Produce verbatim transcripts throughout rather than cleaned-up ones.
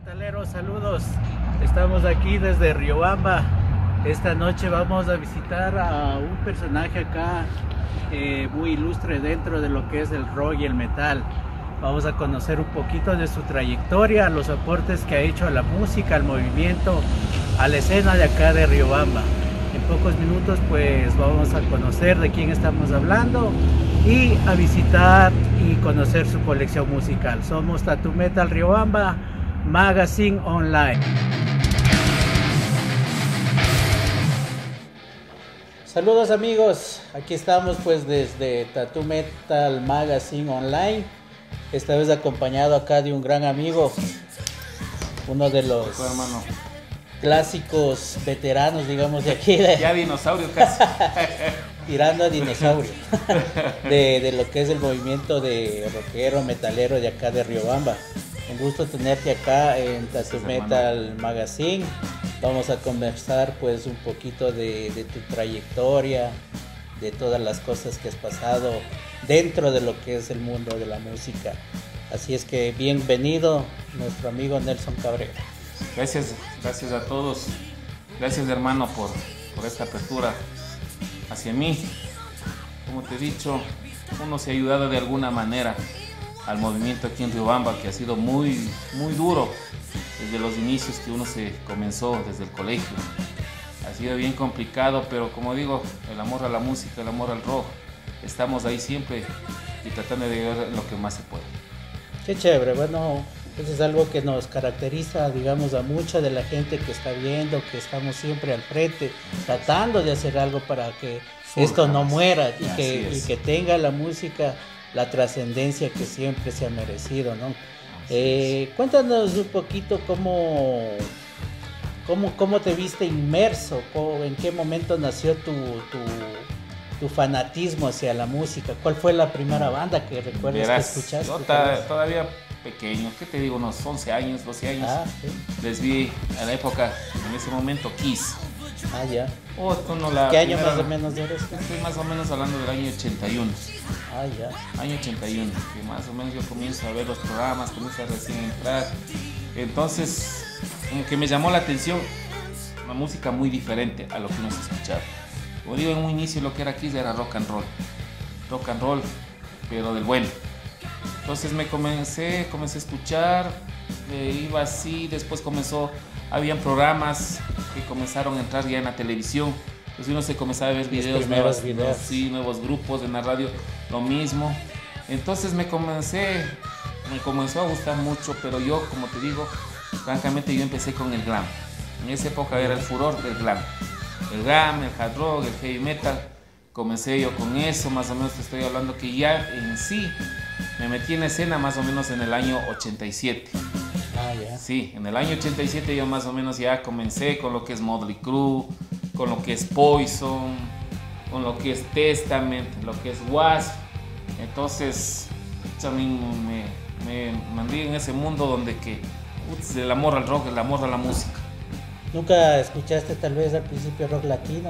metaleros, saludos. Estamos aquí desde Riobamba. Esta noche vamos a visitar a un personaje acá eh, muy ilustre dentro de lo que es el rock y el metal. Vamos a conocer un poquito de su trayectoria, los aportes que ha hecho a la música, al movimiento, a la escena de acá de Riobamba. En pocos minutos pues vamos a conocer de quién estamos hablando y a visitar y conocer su colección musical. Somos Tattoo Metal Riobamba Magazine Online. Saludos amigos, aquí estamos pues desde Tattoo Metal Magazine Online. Esta vez acompañado acá de un gran amigo, uno de los hermano. clásicos veteranos, digamos, de aquí. De... Ya dinosaurio casi. Tirando a dinosaurio. de, de lo que es el movimiento de rockero, metalero de acá de Riobamba. Un gusto tenerte acá en Tattoo Metal Magazine. Vamos a conversar pues un poquito de, de tu trayectoria, de todas las cosas que has pasado dentro de lo que es el mundo de la música. Así es que bienvenido nuestro amigo Nelson Cabrera. Gracias, gracias a todos. Gracias hermano por, por esta apertura hacia mí. Como te he dicho, uno se ha ayudado de alguna manera al movimiento aquí en Riobamba, que ha sido muy, muy duro desde los inicios que uno se comenzó desde el colegio. Ha sido bien complicado, pero como digo, el amor a la música, el amor al rock, estamos ahí siempre y tratando de llegar lo que más se puede. Qué chévere, bueno, eso es algo que nos caracteriza, digamos, a mucha de la gente que está viendo, que estamos siempre al frente, tratando de hacer algo para que Surja esto no muera y que, y que tenga la música la trascendencia que siempre se ha merecido, ¿no? Eh, cuéntanos un poquito cómo, cómo, cómo te viste inmerso, cómo, en qué momento nació tu, tu, tu fanatismo hacia la música. ¿Cuál fue la primera banda que recuerdas Verás, que escuchaste? Yo ta, todavía pequeño, ¿qué te digo? Unos once años, doce años. Ah, ¿sí? Les vi en la época, en ese momento, Kiss. Ah, ya. Oh, no, la ¿Qué año primera, más o menos eres? Estoy más o menos hablando del año ochenta y uno. Ah, ya. Año ochenta y uno, que más o menos yo comienzo a ver los programas, comienzo a recién entrar. Entonces, como que me llamó la atención una música muy diferente a lo que uno se escuchaba. Como digo, en un inicio lo que era Kiss era rock and roll. Rock and roll, pero del bueno. Entonces me comencé, comencé a escuchar, eh, iba así, después comenzó, habían programas que comenzaron a entrar ya en la televisión. Entonces uno se comenzaba a ver videos, nuevos, videos. Sí, nuevos grupos en la radio, lo mismo. Entonces me comencé, me comenzó a gustar mucho, pero yo, como te digo, francamente yo empecé con el glam. En esa época era el furor del glam. El glam, el hard rock, el heavy metal. Comencé yo con eso, más o menos te estoy hablando que ya en sí me metí en la escena más o menos en el año ochenta y siete. Ah, ya. Sí, en el año ochenta y siete yo más o menos ya comencé con lo que es Motley Crue, con lo que es Poison, con lo que es Testament, lo que es Wasp. Entonces también me, me mandé en ese mundo donde que uts, el amor al rock, el amor a la música. ¿Nunca escuchaste tal vez al principio rock latino?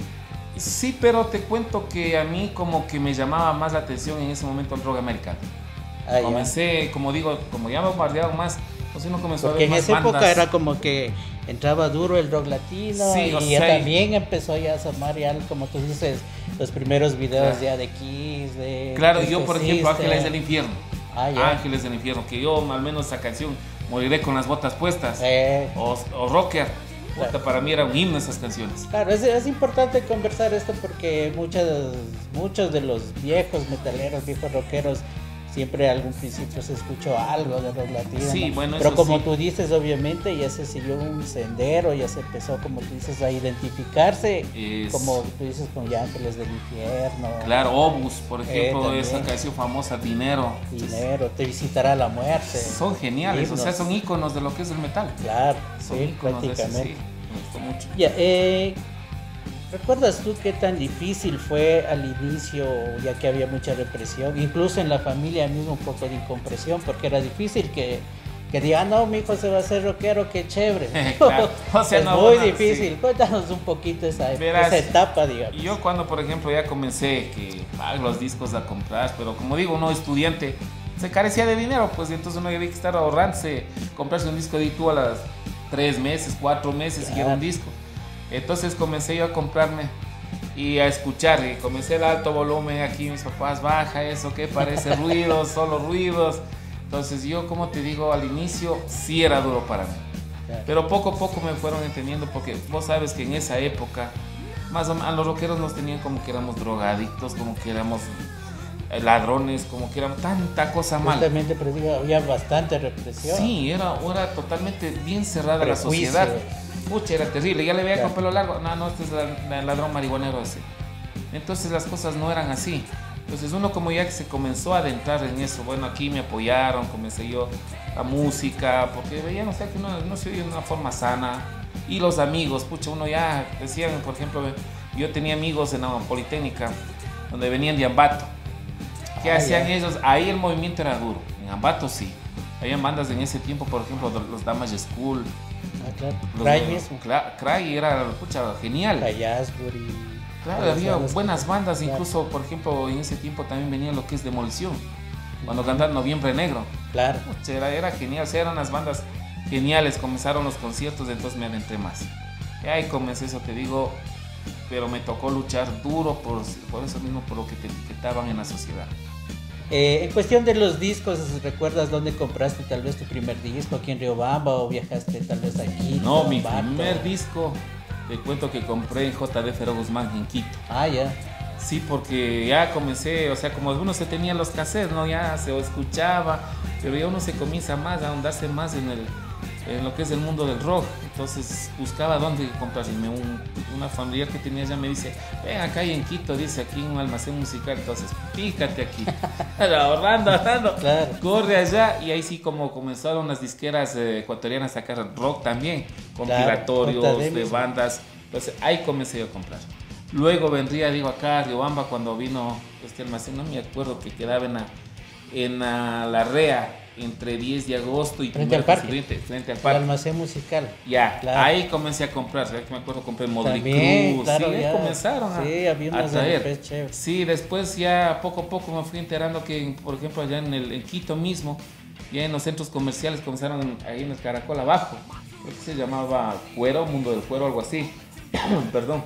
Sí, pero te cuento que a mí como que me llamaba más la atención en ese momento el rock americano. Ah, comencé, ya. como digo, como ya me bombardearon más, pues uno comenzó Porque a ver más en esa bandas. época era como que entraba duro el rock latino, sí, y ya también empezó ya a asomar ya, como tú dices, los primeros videos claro. ya de Kiss, de... Claro, yo por ejemplo Ángeles del Infierno. Ah, ya. Ángeles del Infierno, que yo al menos esa canción, Moriré con las botas puestas, eh. o, o Rocker. Claro. Para mí era un himno esas canciones. Claro, es, es importante conversar esto porque muchos, muchos de los viejos metaleros, viejos rockeros, siempre a algún principio se escuchó algo de rock latino. Sí, ¿no? bueno, pero eso como sí. tú dices, obviamente ya se siguió un sendero, ya se empezó, como tú dices, a identificarse, es... como tú dices, con Ángeles del Infierno. Claro, Obus, por ejemplo, eh, esa canción famosa, Dinero. Dinero, Te visitará la muerte. Son geniales, himnos. O sea, son íconos de lo que es el metal. Claro, son sí, prácticamente. Ese, sí. Me gustó mucho. Ya, eh, ¿recuerdas tú qué tan difícil fue al inicio, ya que había mucha represión, incluso en la familia mismo un poco de incompresión, porque era difícil que, que digan, no, mi hijo se va a hacer rockero, qué chévere. Claro. O sea, es no, muy no, difícil. Sí. Cuéntanos un poquito esa, Verás, esa etapa, digamos. Yo cuando, por ejemplo, ya comencé que pago los discos a comprar, pero como digo, uno estudiante se carecía de dinero, pues entonces uno había que estar ahorrándose, comprarse un disco de YouTube a las tres meses, cuatro meses, claro. Y era un disco. Entonces comencé yo a comprarme y a escuchar, y comencé el alto volumen, aquí mis papás, baja eso, que parece ruidos, solo ruidos. Entonces yo, como te digo, al inicio sí era duro para mí, claro. Pero poco a poco me fueron entendiendo, porque vos sabes que en esa época, más o menos, a los rockeros nos tenían como que éramos drogadictos, como que éramos ladrones, como que eran tanta cosa mala. Justamente, pero digo, había bastante represión. Sí, era, era totalmente bien cerrada la sociedad. Pucha, era terrible. Ya le veía, claro, con pelo largo. No, no, este es el ladrón marihuanero ese. Entonces las cosas no eran así. Entonces uno como ya que se comenzó a adentrar en eso, bueno, aquí me apoyaron, comencé yo la música, porque veían, o sea, que no, no se oía de una forma sana. Y los amigos, pucha, uno ya decían, por ejemplo, yo tenía amigos en la Politécnica, donde venían de Ambato. ¿Qué ah, hacían ya. ellos? Ahí el movimiento era duro. En Ambato sí. Habían bandas en ese tiempo, por ejemplo, los Damage School. Ah, claro. Cry mismo. Cry era, pucha, genial. Asbury. Claro, había buenas bandas. Claro. Incluso, por ejemplo, en ese tiempo también venía lo que es Demolición. Cuando cantaban Noviembre Negro. Claro. Pucha, era, era genial. O sea, eran unas bandas geniales. Comenzaron los conciertos, entonces me adentré más. Y ahí comencé, eso te digo. Pero me tocó luchar duro por, por eso mismo, por lo que te etiquetaban en la sociedad. Eh, en cuestión de los discos, ¿recuerdas dónde compraste tal vez tu primer disco? ¿Aquí en Riobamba o viajaste tal vez aquí? No, mi primer disco, te cuento que compré en J D Fero Guzmán en Quito. Ah, ya. Sí, porque ya comencé, o sea, como uno se tenía los cassettes, ¿no? Ya se escuchaba, pero ya uno se comienza más a ahondarse más en el... en lo que es el mundo del rock. Entonces buscaba dónde comprarme. Un, una familiar que tenía ya me dice, ven acá en Quito, dice, aquí en un almacén musical. Entonces fíjate aquí, ahorrando, ahorrando, claro. Corre allá. Y ahí sí, como comenzaron las disqueras eh, ecuatorianas a sacar rock también, compilatorios, claro, de bandas. Entonces ahí comencé yo a comprar. Luego vendría, digo, acá a Riobamba, cuando vino este almacén, no me acuerdo, que quedaba en la, en la, la Rea, entre diez de agosto y frente al parque, frente, frente al parque. El almacén musical. Ya, claro. Ahí comencé a comprar, ¿sabes? Que me acuerdo, compré Motley Crue, claro, sí, ya. comenzaron a, sí, había unas a traer. R Ps chéveres. Sí, después ya poco a poco me fui enterando que, por ejemplo, allá en, el, en Quito mismo, ya en los centros comerciales comenzaron ahí en el Caracol abajo, creo que se llamaba Cuero, Mundo del Cuero, algo así. Perdón.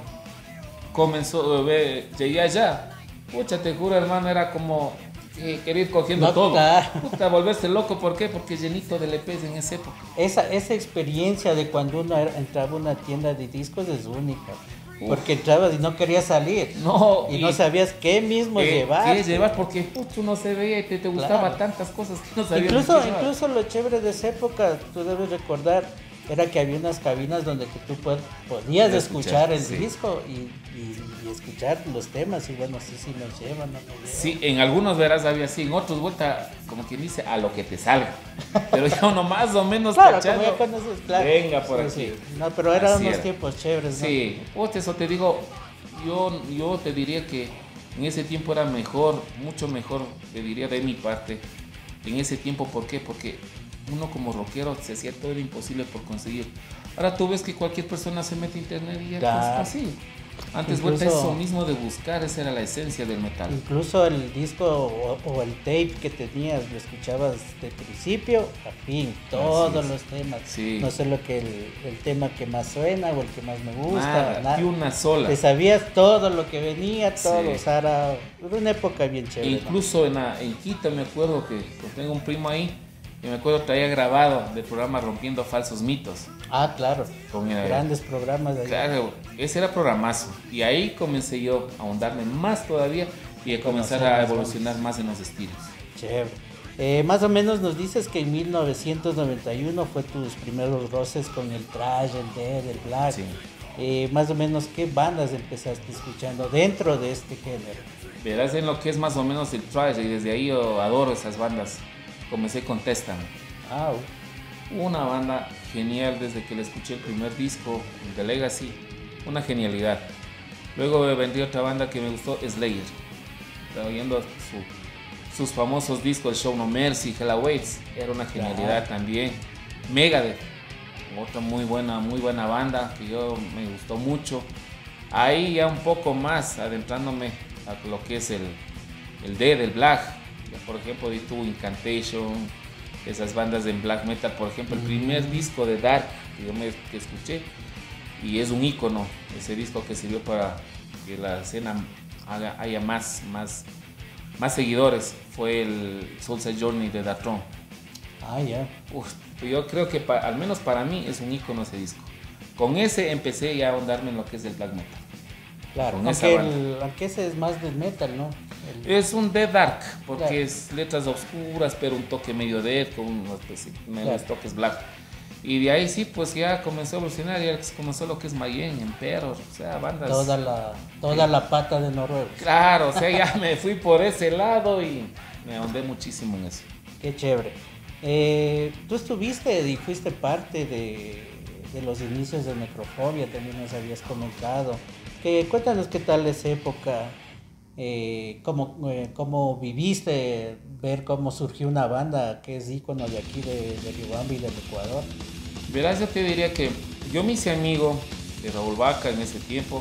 Comenzó, eh, llegué allá, pucha, te juro, hermano, era como... Eh, querer ir cogiendo no, todo, claro. Puta, volverse loco. ¿Por qué? Porque llenito de L Pes en esa época. Esa, esa experiencia de cuando uno entraba a una tienda de discos es única. Uf. Porque entrabas y no querías salir. No, y, y no sabías qué mismo eh, llevar. ¿Qué llevar? Porque puto, no se veía y te, te gustaba claro. tantas cosas que no sabías. Incluso, incluso lo chévere de esa época, tú debes recordar, era que había unas cabinas donde que tú podías escuchar, escuchar el sí. disco y, y, y escuchar los temas, y bueno, sí, sí nos llevan, ¿no? Sí, en algunos verás había así, en otros vuelta, como quien dice, a lo que te salga. Pero ya uno más o menos claro, cachando, como ya conoces, claro. Venga por sí, aquí. Sí. No, pero eran así unos era. tiempos chéveres, ¿no? Sí, pues eso te digo, yo, yo te diría que en ese tiempo era mejor, mucho mejor, te diría de mi parte, en ese tiempo, ¿por qué? Porque uno como rockero se hacía todo lo imposible por conseguir. Ahora tú ves que cualquier persona se mete a internet y ya claro. es fácil. Antes incluso, vuelta eso mismo de buscar, esa era la esencia del metal. Incluso el disco o, o el tape que tenías, lo escuchabas de principio a fin, todos los temas. Sí. No sé lo que el, el tema que más suena o el que más me gusta. Nada, nada. Y una sola. Te sabías todo lo que venía, todo. Sí. O sea, era una época bien chévere. Incluso ¿no? en, la, en Quito me acuerdo que pues, tengo un primo ahí. Y me acuerdo traía grabado del programa Rompiendo Falsos Mitos. Ah, claro. Con el, grandes programas de ahí. Claro, ese era programazo. Y ahí comencé yo a ahondarme más todavía y a comenzar a evolucionar más en los estilos. Chévere. Eh, más o menos nos dices que en mil novecientos noventa y uno fue tus primeros roces con el thrash, el death, el black. Sí. Eh, más o menos, ¿qué bandas empezaste escuchando dentro de este género? Verás en lo que es más o menos el thrash y desde ahí yo adoro esas bandas. Comencé con Testament. Ah, uh. Una banda genial desde que le escuché el primer disco, The Legacy. Una genialidad. Luego vendría otra banda que me gustó, Slayer. Estaba oyendo su, sus famosos discos, Show No Mercy, Hell Awaits. Era una genialidad claro. también. Megadeth. Otra muy buena, muy buena banda que yo me gustó mucho. Ahí ya un poco más adentrándome a lo que es el, el death, el black. por ejemplo, tuvo Incantation, esas bandas en black metal, por ejemplo, el primer disco de Dark que yo me que escuché, y es un ícono, ese disco que sirvió para que la escena haga, haya más, más, más seguidores, fue el Soul's Journey de Datron. Ah, ya. Yeah. Yo creo que pa, al menos para mí es un ícono ese disco. Con ese empecé ya a ahondarme en lo que es el black metal. Claro, aunque, el, aunque ese es más del metal, ¿no? El... Es un death dark, porque claro. es letras oscuras, pero un toque medio death, con unos pues, claro. toques black. Y de ahí sí, pues ya comenzó a evolucionar, ya comenzó lo que es Mayenne, Emperor, o sea, bandas... Toda la, toda la pata de Noruega. Claro, o sea, ya me fui por ese lado y me ahondé muchísimo en eso. Qué chévere. Eh, tú estuviste y fuiste parte de, de los inicios de Necrofobia, también nos habías comentado. Que, cuéntanos qué tal esa época, eh, cómo, eh, cómo viviste, ver cómo surgió una banda que es ícono de aquí de, de Riobamba y del Ecuador. Verás, yo te diría que yo me hice amigo de Raúl Vaca en ese tiempo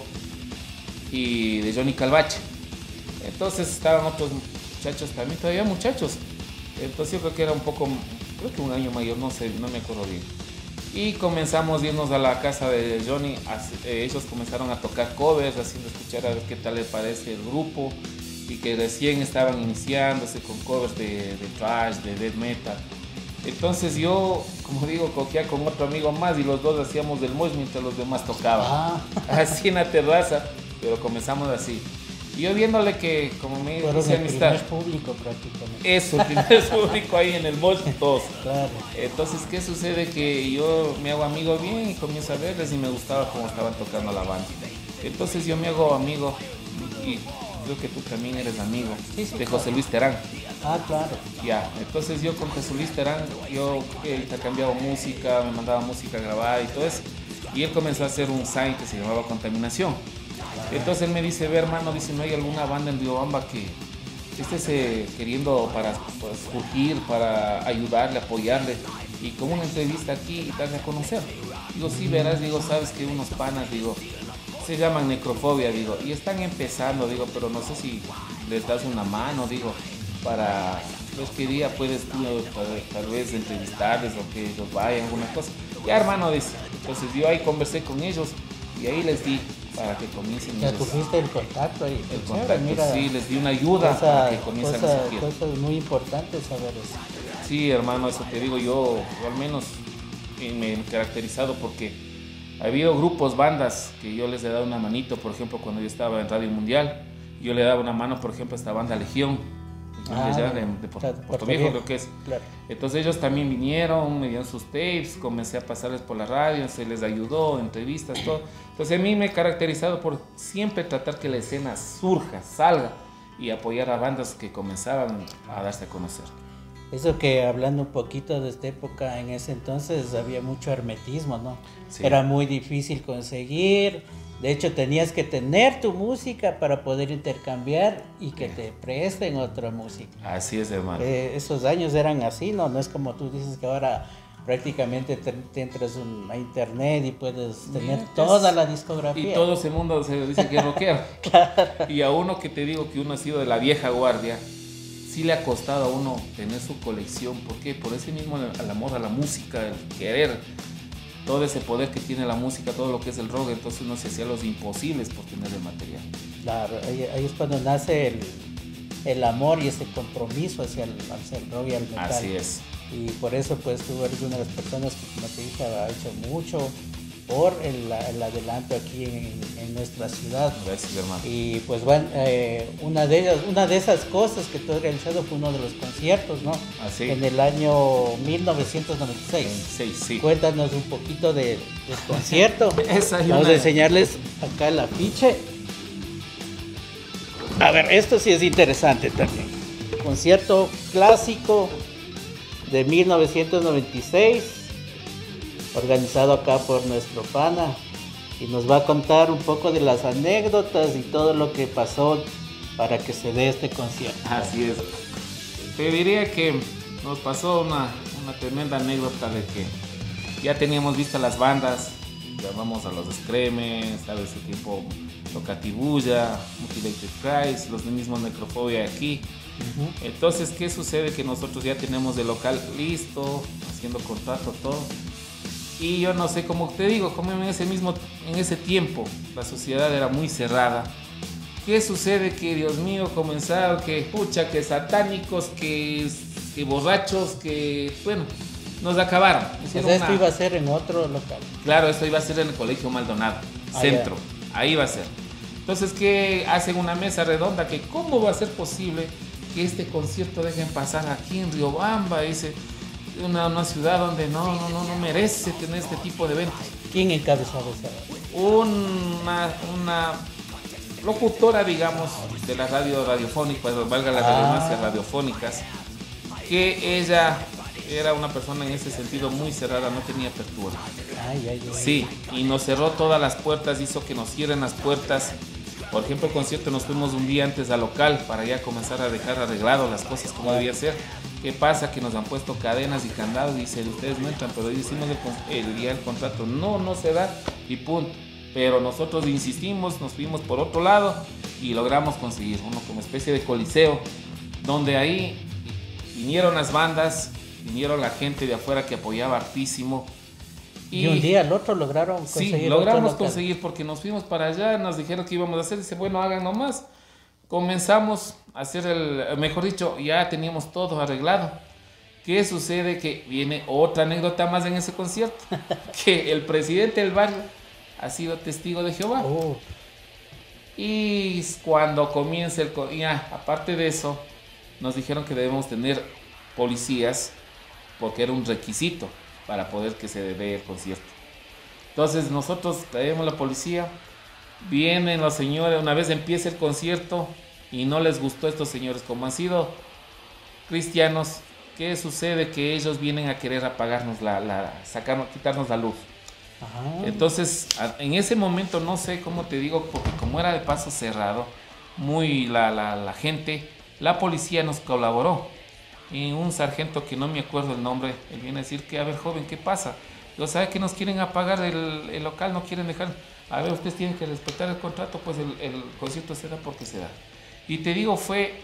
y de Johnny Calvache. Entonces estaban otros muchachos también, todavía muchachos. Entonces yo creo que era un poco, creo que un año mayor, no sé, no me acuerdo bien. Y comenzamos a irnos a la casa de Johnny, ellos comenzaron a tocar covers, haciendo escuchar a ver qué tal le parece el grupo, y que recién estaban iniciándose con covers de, de thrash, de death metal. Entonces yo, como digo, cogía con otro amigo más y los dos hacíamos del mosh mientras los demás tocaban. Ah. Así en la terraza, pero comenzamos así. Y yo viéndole que, como me dice amistad, el primer público prácticamente. Eso, el primer público ahí en el mosh, todos. Claro. Entonces, ¿qué sucede? Que yo me hago amigo bien y comienzo a verles y me gustaba cómo estaban tocando la banda. Entonces yo me hago amigo y creo que tú también eres amigo sí, sí, de José Luis Terán. Ah, claro. Ya, entonces yo con José Luis Terán, yo he intercambiado música, me mandaba música grabada y todo eso. Y él comenzó a hacer un sign que se llamaba Contaminación. Entonces él me dice, ve hermano, dice, ¿no hay alguna banda en Riobamba que esté queriendo para pues, surgir, para ayudarle, apoyarle? Y con una entrevista aquí y darle a conocer. Digo, sí, verás, digo, sabes que unos panas, digo, se llaman Necrofobia, digo, y están empezando, digo, pero no sé si les das una mano, digo, para, pues qué día puedes tú tal, tal vez entrevistarles o que ellos vayan, alguna cosa. Ya hermano, dice, entonces yo ahí conversé con ellos y ahí les di para que comiencen. Ya tuviste el contacto ahí. El contacto, mira, sí, les di una ayuda cosa, para que comiencen cosa, a surgir. Cosas muy importantes saber eso. Sí, hermano, eso te digo yo, yo al menos me he caracterizado porque ha habido grupos, bandas que yo les he dado una manito, por ejemplo, cuando yo estaba en Radio Mundial, yo le daba una mano, por ejemplo, a esta banda Legión. Ah, de, de, de Puerto, Puerto Viejo creo que es. Claro. Entonces ellos también vinieron, me dieron sus tapes, comencé a pasarles por la radio, se les ayudó, entrevistas, todo. Entonces a mí me he caracterizado por siempre tratar que la escena surja, salga y apoyar a bandas que comenzaban a darse a conocer. Eso que hablando un poquito de esta época, en ese entonces había mucho hermetismo, ¿no? Sí. Era muy difícil conseguir. De hecho, tenías que tener tu música para poder intercambiar y que te presten otra música. Así es, hermano. Eh, esos años eran así, ¿no? No es como tú dices que ahora prácticamente te, te entras un, a internet y puedes tener Mira, toda es, la discografía. Y todo ese mundo se dice que es rockero. Claro. Y a uno que te digo que uno ha sido de la vieja guardia, sí le ha costado a uno tener su colección. ¿Por qué? Por ese mismo el amor a la música, el querer. Todo ese poder que tiene la música, todo lo que es el rock, entonces uno se hacía los imposibles por tener el material. Claro, ahí, ahí es cuando nace el, el amor y ese compromiso hacia el, hacia el rock y el metal. Así es. Y por eso pues tú eres una de las personas que, como te dije, ha hecho mucho por el, el adelanto aquí en, en nuestra ciudad. Gracias, hermano. Y pues bueno, eh, una, de ellas, una de esas cosas que tú has realizado fue uno de los conciertos, ¿no? Así. En el año mil novecientos noventa y seis. Sí, sí. Cuéntanos un poquito de, del concierto. Esa Vamos una... a enseñarles acá el afiche. A ver, esto sí es interesante también. Concierto clásico de mil novecientos noventa y seis. Organizado acá por nuestro pana y nos va a contar un poco de las anécdotas y todo lo que pasó para que se dé este concierto. Así es. Te diría que nos pasó una, una tremenda anécdota de que ya teníamos vistas las bandas, llamamos a los Screamers, ¿sabes? Ese tipo Tocatibulla, Mutilated Christ, los mismos Necrofobia aquí. Uh-huh. Entonces, ¿qué sucede? Que nosotros ya tenemos el local listo, haciendo contrato, todo. Y yo no sé, como te digo, como en ese mismo, en ese tiempo, la sociedad era muy cerrada. ¿Qué sucede? Que, Dios mío, comenzaron que, pucha, que satánicos, que, que borrachos, que, bueno, nos acabaron. O sea, esto una... iba a ser en otro local. Claro, esto iba a ser en el Colegio Maldonado, ah, centro, ya. Ahí va a ser. Entonces, ¿qué hacen? Una mesa redonda, que cómo va a ser posible que este concierto dejen pasar aquí en Riobamba, dice, una, una ciudad donde no, no, no, no merece tener este tipo de eventos. ¿Quién encabezaba esa? Una, una locutora, digamos, de la radio radiofónica, pues, valga las ah. redundancias radiofónicas, que ella era una persona en ese sentido muy cerrada, no tenía apertura. Ay, ay, ay. Sí, y nos cerró todas las puertas, hizo que nos cierren las puertas. Por ejemplo, el concierto nos fuimos un día antes al local para ya comenzar a dejar arreglado las cosas como wow. debía ser. ¿Qué pasa? Que nos han puesto cadenas y candados, dicen, ustedes no entran, pero hicimos el, el día del contrato, no, no se da y punto. Pero nosotros insistimos, nos fuimos por otro lado y logramos conseguir uno como especie de coliseo, donde ahí vinieron las bandas, vinieron la gente de afuera que apoyaba hartísimo. Y, y un día al otro lograron conseguir. Sí, logramos conseguir porque nos fuimos para allá, nos dijeron que íbamos a hacer, dice, bueno, hagan nomás. Comenzamos a hacer el, mejor dicho, ya teníamos todo arreglado. ¿Qué sucede? Que viene otra anécdota más en ese concierto, que el presidente del barrio ha sido testigo de Jehová. Oh. Y cuando comienza el, ya, aparte de eso, nos dijeron que debemos tener policías, porque era un requisito para poder que se dé el concierto. Entonces nosotros traemos la policía, vienen los señores, una vez empieza el concierto y no les gustó a estos señores, como han sido cristianos, ¿qué sucede? Que ellos vienen a querer apagarnos la, la sacarnos, quitarnos la luz. Ajá. Entonces, en ese momento, no sé cómo te digo, porque como era de paso cerrado, muy la, la, la gente, la policía nos colaboró. Y un sargento que no me acuerdo el nombre, él viene a decir que, a ver, joven, ¿qué pasa? Yo sabe que nos quieren apagar el, el local, no quieren dejar. A ver, ustedes tienen que respetar el contrato, pues el, el concierto se da porque se da. Y te digo, fue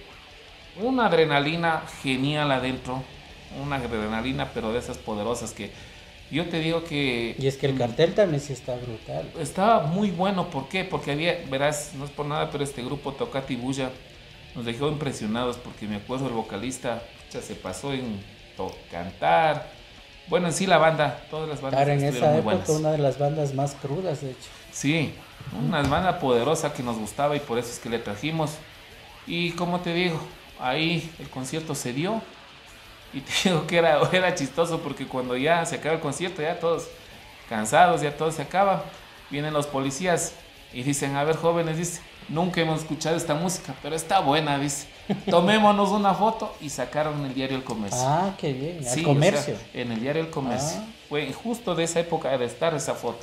una adrenalina genial adentro, una adrenalina, pero de esas poderosas que yo te digo que... Y es que el cartel también sí está brutal. Estaba muy bueno, ¿por qué? Porque había, verás, no es por nada, pero este grupo Tocatibulla nos dejó impresionados porque me acuerdo el vocalista ya se pasó en to- cantar. Bueno, en sí la banda, todas las bandas claro, en esa muy época buenas. Una de las bandas más crudas, de hecho. Sí, una banda poderosa que nos gustaba y por eso es que le trajimos. Y como te digo, ahí el concierto se dio. Y te digo que era, era chistoso porque cuando ya se acaba el concierto, ya todos cansados, ya todo se acaba, vienen los policías y dicen, a ver, jóvenes, dice, nunca hemos escuchado esta música, pero está buena, dice. Tomémonos una foto y sacaron en el diario El Comercio. Ah, qué bien, sí, El Comercio. O sea, en el diario El Comercio. Ah. Fue justo de esa época de estar esa foto,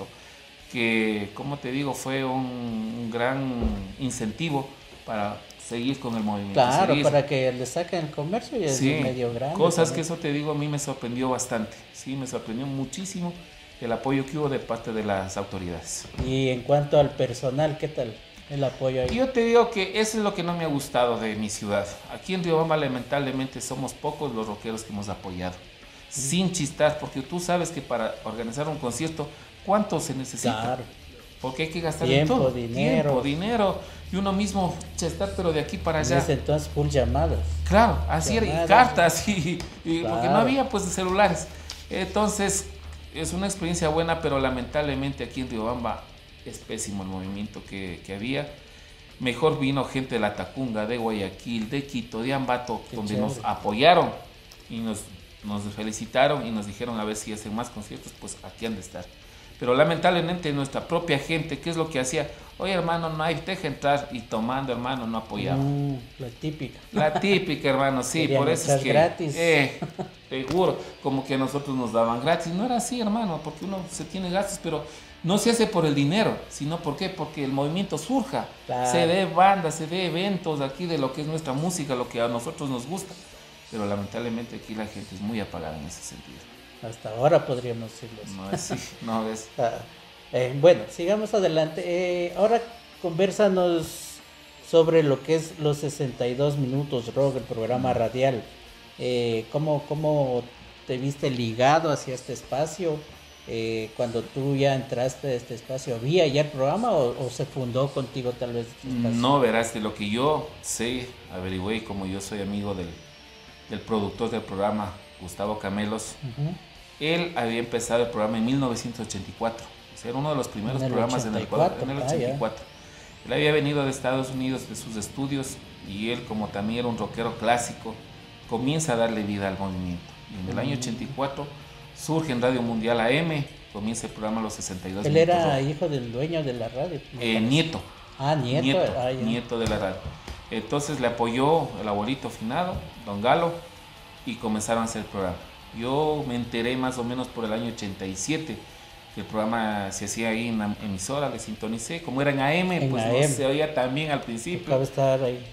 que, como te digo, fue un, un gran incentivo para seguir con el movimiento. Claro, seguir. para que le saquen El Comercio y es sí, medio grande. Cosas también. Que eso te digo, a mí me sorprendió bastante. Sí, me sorprendió muchísimo el apoyo que hubo de parte de las autoridades. Y en cuanto al personal, ¿qué tal el apoyo ahí? Yo te digo que eso es lo que no me ha gustado de mi ciudad. Aquí en Riobamba lamentablemente somos pocos los rockeros que hemos apoyado. Mm. Sin chistar, porque tú sabes que para organizar un concierto, ¿cuánto se necesita? Claro. Porque hay que gastar tiempo, en todo. dinero. Tiempo, dinero. Y uno mismo estar, pero de aquí para allá. En ese entonces, full llamadas. Claro, así llamadas. era, y cartas, y, y claro. Porque no había pues celulares. Entonces, es una experiencia buena, pero lamentablemente aquí en Riobamba es pésimo el movimiento que, que había. Mejor vino gente de La Tacunga, de Guayaquil, de Quito, de Ambato, Qué donde chévere. Nos apoyaron y nos, nos felicitaron y nos dijeron a ver si hacen más conciertos, pues aquí han de estar. Pero lamentablemente nuestra propia gente, ¿qué es lo que hacía? Oye, hermano, no hay, deja entrar, y tomando, hermano, no apoyaba. Mm, la típica. La típica, hermano, sí, Querían por eso es que... gratis. Eh, te juro, como que a nosotros nos daban gratis. No era así, hermano, porque uno se tiene gastos, pero no se hace por el dinero, sino ¿por qué? Porque el movimiento surja. Claro. Se dé bandas, se dé eventos aquí de lo que es nuestra música, lo que a nosotros nos gusta. Pero lamentablemente aquí la gente es muy apagada en ese sentido. Hasta ahora podríamos decirlo así. No es así, no es. Ah. Eh, bueno, sigamos adelante. Eh, ahora conversanos sobre lo que es los sesenta y dos minutos rock, el programa radial. Eh, ¿cómo, ¿Cómo te viste ligado hacia este espacio? Eh, cuando tú ya entraste a este espacio, ¿había ya el programa o, o se fundó contigo tal vez este espacio? No, verás, de lo que yo sé, averigüé, como yo soy amigo del, del productor del programa, Gustavo Camelos, uh-huh. Él había empezado el programa en mil novecientos ochenta y cuatro, o sea, era uno de los primeros en programas ochenta y cuatro, en el Ecuador, en el ochenta y cuatro. Ah, él había venido de Estados Unidos de sus estudios y él, como también era un rockero clásico, comienza a darle vida al movimiento. Y en el uh-huh. año ochenta y cuatro surge en Radio Mundial A M, comienza el programa Los sesenta y dos. Él era hijo del dueño de la radio. Eh, nieto. Ah, nieto. Nieto, ah, nieto de la radio. Entonces le apoyó el abuelito finado, don Galo, y comenzaron a hacer el programa. Yo me enteré más o menos por el año ochenta y siete que el programa se hacía ahí en la emisora, le sintonicé. Como era en A M, en pues A M. No se oía también al principio. Acaba de estar ahí.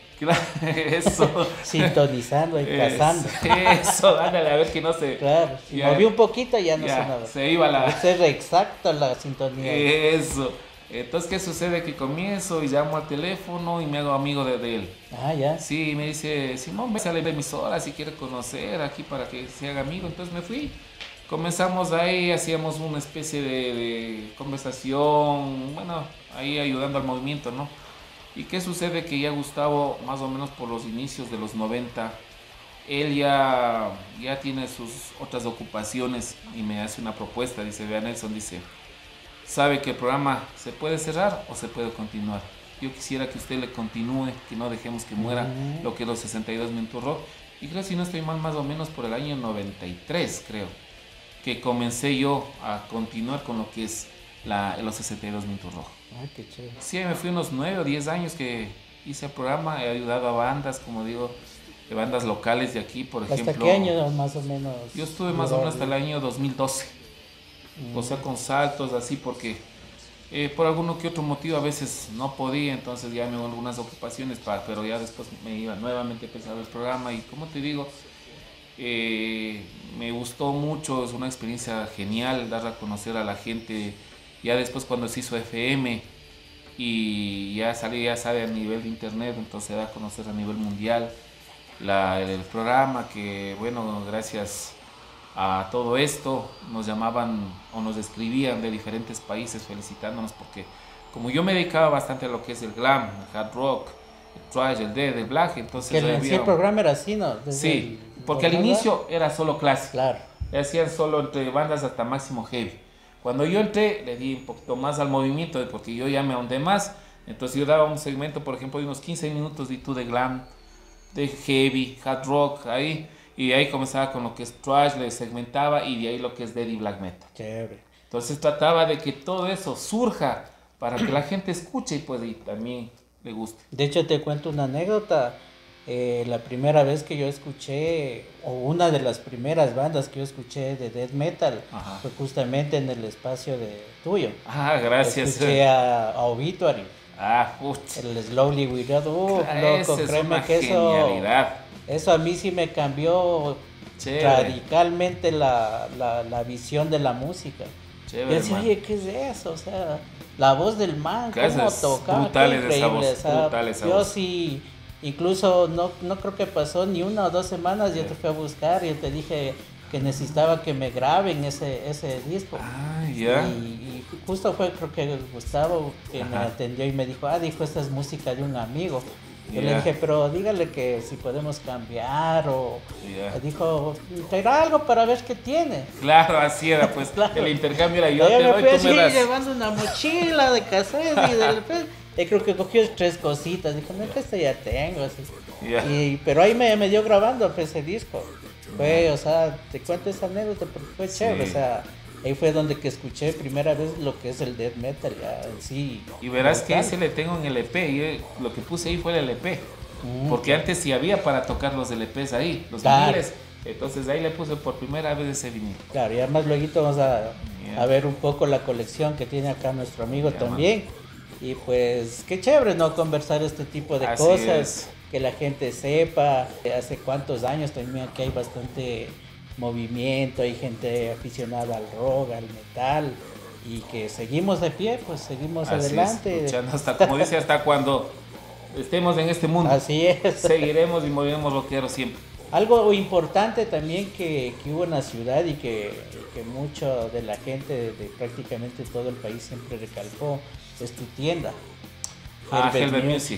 Eso. Sintonizando y cazando. Eso, ándale, a ver que no se... Claro, si ya, moví un poquito ya no ya, sonaba. Se iba la... Ser exacto la sintonía. Eso. Entonces, ¿qué sucede? Que comienzo y llamo al teléfono y me hago amigo de, de él. Ah, ya. Sí, me dice, Simón, me sale la emisora si quiere conocer aquí para que se haga amigo. Entonces me fui. Comenzamos ahí, hacíamos una especie de, de conversación, bueno, ahí ayudando al movimiento, ¿no? ¿Y qué sucede? Que ya Gustavo, más o menos por los inicios de los noventa, él ya, ya tiene sus otras ocupaciones y me hace una propuesta. Dice, vea Nelson, dice, sabe que el programa se puede cerrar o se puede continuar. Yo quisiera que usted le continúe, que no dejemos que muera uh-huh. lo que es los sesenta y dos minutos rock. Y creo, si no estoy mal, más o menos por el año noventa y tres, creo, que comencé yo a continuar con lo que es la, los sesenta y dos minutos rock. Ay, qué chévere. Sí, me fui unos nueve o diez años que hice el programa, he ayudado a bandas, como digo, de bandas locales de aquí, por ¿Hasta ejemplo. ¿Hasta qué año más o menos? Yo estuve más o menos hasta el año dos mil doce, mm. o sea, con saltos así, porque eh, por alguno que otro motivo a veces no podía, entonces ya me hago algunas ocupaciones, para, pero ya después me iba nuevamente a empezar el programa y como te digo, eh, me gustó mucho, es una experiencia genial dar a conocer a la gente. Ya después cuando se hizo F M y ya salí, ya sabe, a nivel de internet, entonces da a conocer a nivel mundial la, el programa, que bueno, gracias a todo esto nos llamaban o nos escribían de diferentes países felicitándonos, porque como yo me dedicaba bastante a lo que es el glam, el hard rock, el thrash, el death, el black, entonces... Que el, había... el programa era así, ¿no? Desde sí, porque al inicio era solo clásico. Claro. Hacían solo entre bandas hasta máximo heavy. Cuando yo entré, le di un poquito más al movimiento, porque yo ya me ahondé más. Entonces yo daba un segmento, por ejemplo, de unos quince minutos de, de glam, de heavy, hard rock, ahí. Y ahí comenzaba con lo que es thrash, le segmentaba, y de ahí lo que es death y black metal. Chévere. Entonces trataba de que todo eso surja para que la gente escuche y pues y también le guste. De hecho, te cuento una anécdota. Eh, la primera vez que yo escuché, o una de las primeras bandas que yo escuché de death metal, ajá, fue justamente en el espacio de tuyo. Ah, gracias. Escuché a, a Obituary. Ah, putz. El Slowly Without. Uh, loco, es créeme una que genialidad. eso, eso a mí sí me cambió Chévere. radicalmente la, la, la visión de la música. Chévere, yo decía, man. oye, ¿qué es eso? O sea, la voz del man, cómo tocaba. Brutales de esa voz, o sea, brutales esa yo voz. sí. Incluso no, no creo que pasó ni una o dos semanas, yo te fui a buscar y te dije que necesitaba que me graben ese, ese disco. Ah, ya. Y, y justo fue, creo que Gustavo, que Ajá. me atendió y me dijo, ah, dijo, esta es música de un amigo. Yo yeah. le dije, pero dígale que si podemos cambiar o... Yeah. Dijo, traerá algo para ver qué tiene. Claro, así era, pues, claro. El intercambio era yo, yo te me doy, fui tú así, me das. llevando una mochila de cassette y de repente... Y creo que cogió tres cositas, dijo, no, que esto ya tengo, así. Yeah. Y, pero ahí me, me dio grabando ese disco. Fue, o sea, te cuento esa anécdota porque fue sí. chévere, o sea, ahí fue donde que escuché primera vez lo que es el death metal, ya en sí. Y verás que ese le tengo en el E P, y lo que puse ahí fue el L P, mm. porque antes sí había para tocar los L Pes ahí, los claro. viniles. Entonces ahí le puse por primera vez ese vinil. Claro, y además luego vamos a, yeah. a ver un poco la colección que tiene acá nuestro amigo yeah, también. Man. Y pues qué chévere, ¿no? Conversar este tipo de Así cosas, es. que la gente sepa. Hace cuántos años también aquí hay bastante movimiento, hay gente aficionada al rock, al metal. y que seguimos de pie, pues seguimos Así adelante. Es, luchando hasta, como dice, hasta cuando estemos en este mundo. Así es. Seguiremos y moriremos rockeros siempre. Algo importante también que, que hubo en la ciudad y que, que mucho de la gente de, de prácticamente todo el país siempre recalcó es tu tienda. Ah, Helvet Music.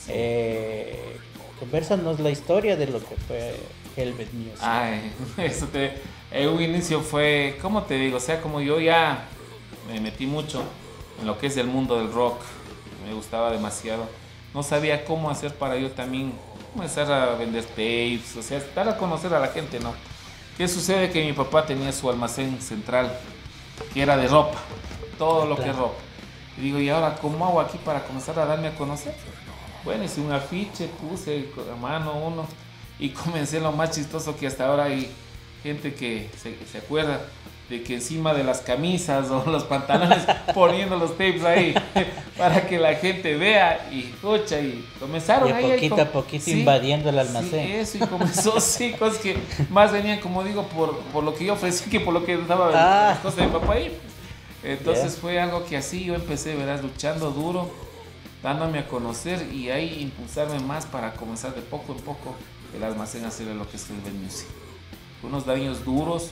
Eh, conversanos la historia de lo que fue Helvet Music. Ay, eso te, en un inicio fue, ¿cómo te digo? O sea, como yo ya me metí mucho en lo que es el mundo del rock, me gustaba demasiado. No sabía cómo hacer para yo también comenzar a vender tapes, o sea, dar a conocer a la gente, ¿no? ¿Qué sucede? Que mi papá tenía su almacén central, que era de ropa, todo lo que es ropa. Y digo, ¿y ahora cómo hago aquí para comenzar a darme a conocer? Bueno, hice un afiche, puse a mano uno y comencé lo más chistoso que hasta ahora hay gente que se, se acuerda de que encima de las camisas o los pantalones poniendo los tapes ahí para que la gente vea y escucha y comenzaron y a ahí poquito ahí, a poquito sí, invadiendo el almacén. Sí, eso, y comenzó, sí, cosas que más venían, como digo, por, por lo que yo ofrecí que por lo que daba ah. las cosas de mi papá ahí. Entonces yeah. fue algo que así yo empecé, verás, luchando duro, dándome a conocer y ahí impulsarme más para comenzar de poco en poco el almacén a hacerle lo que es el Helvet Music. Unos años duros,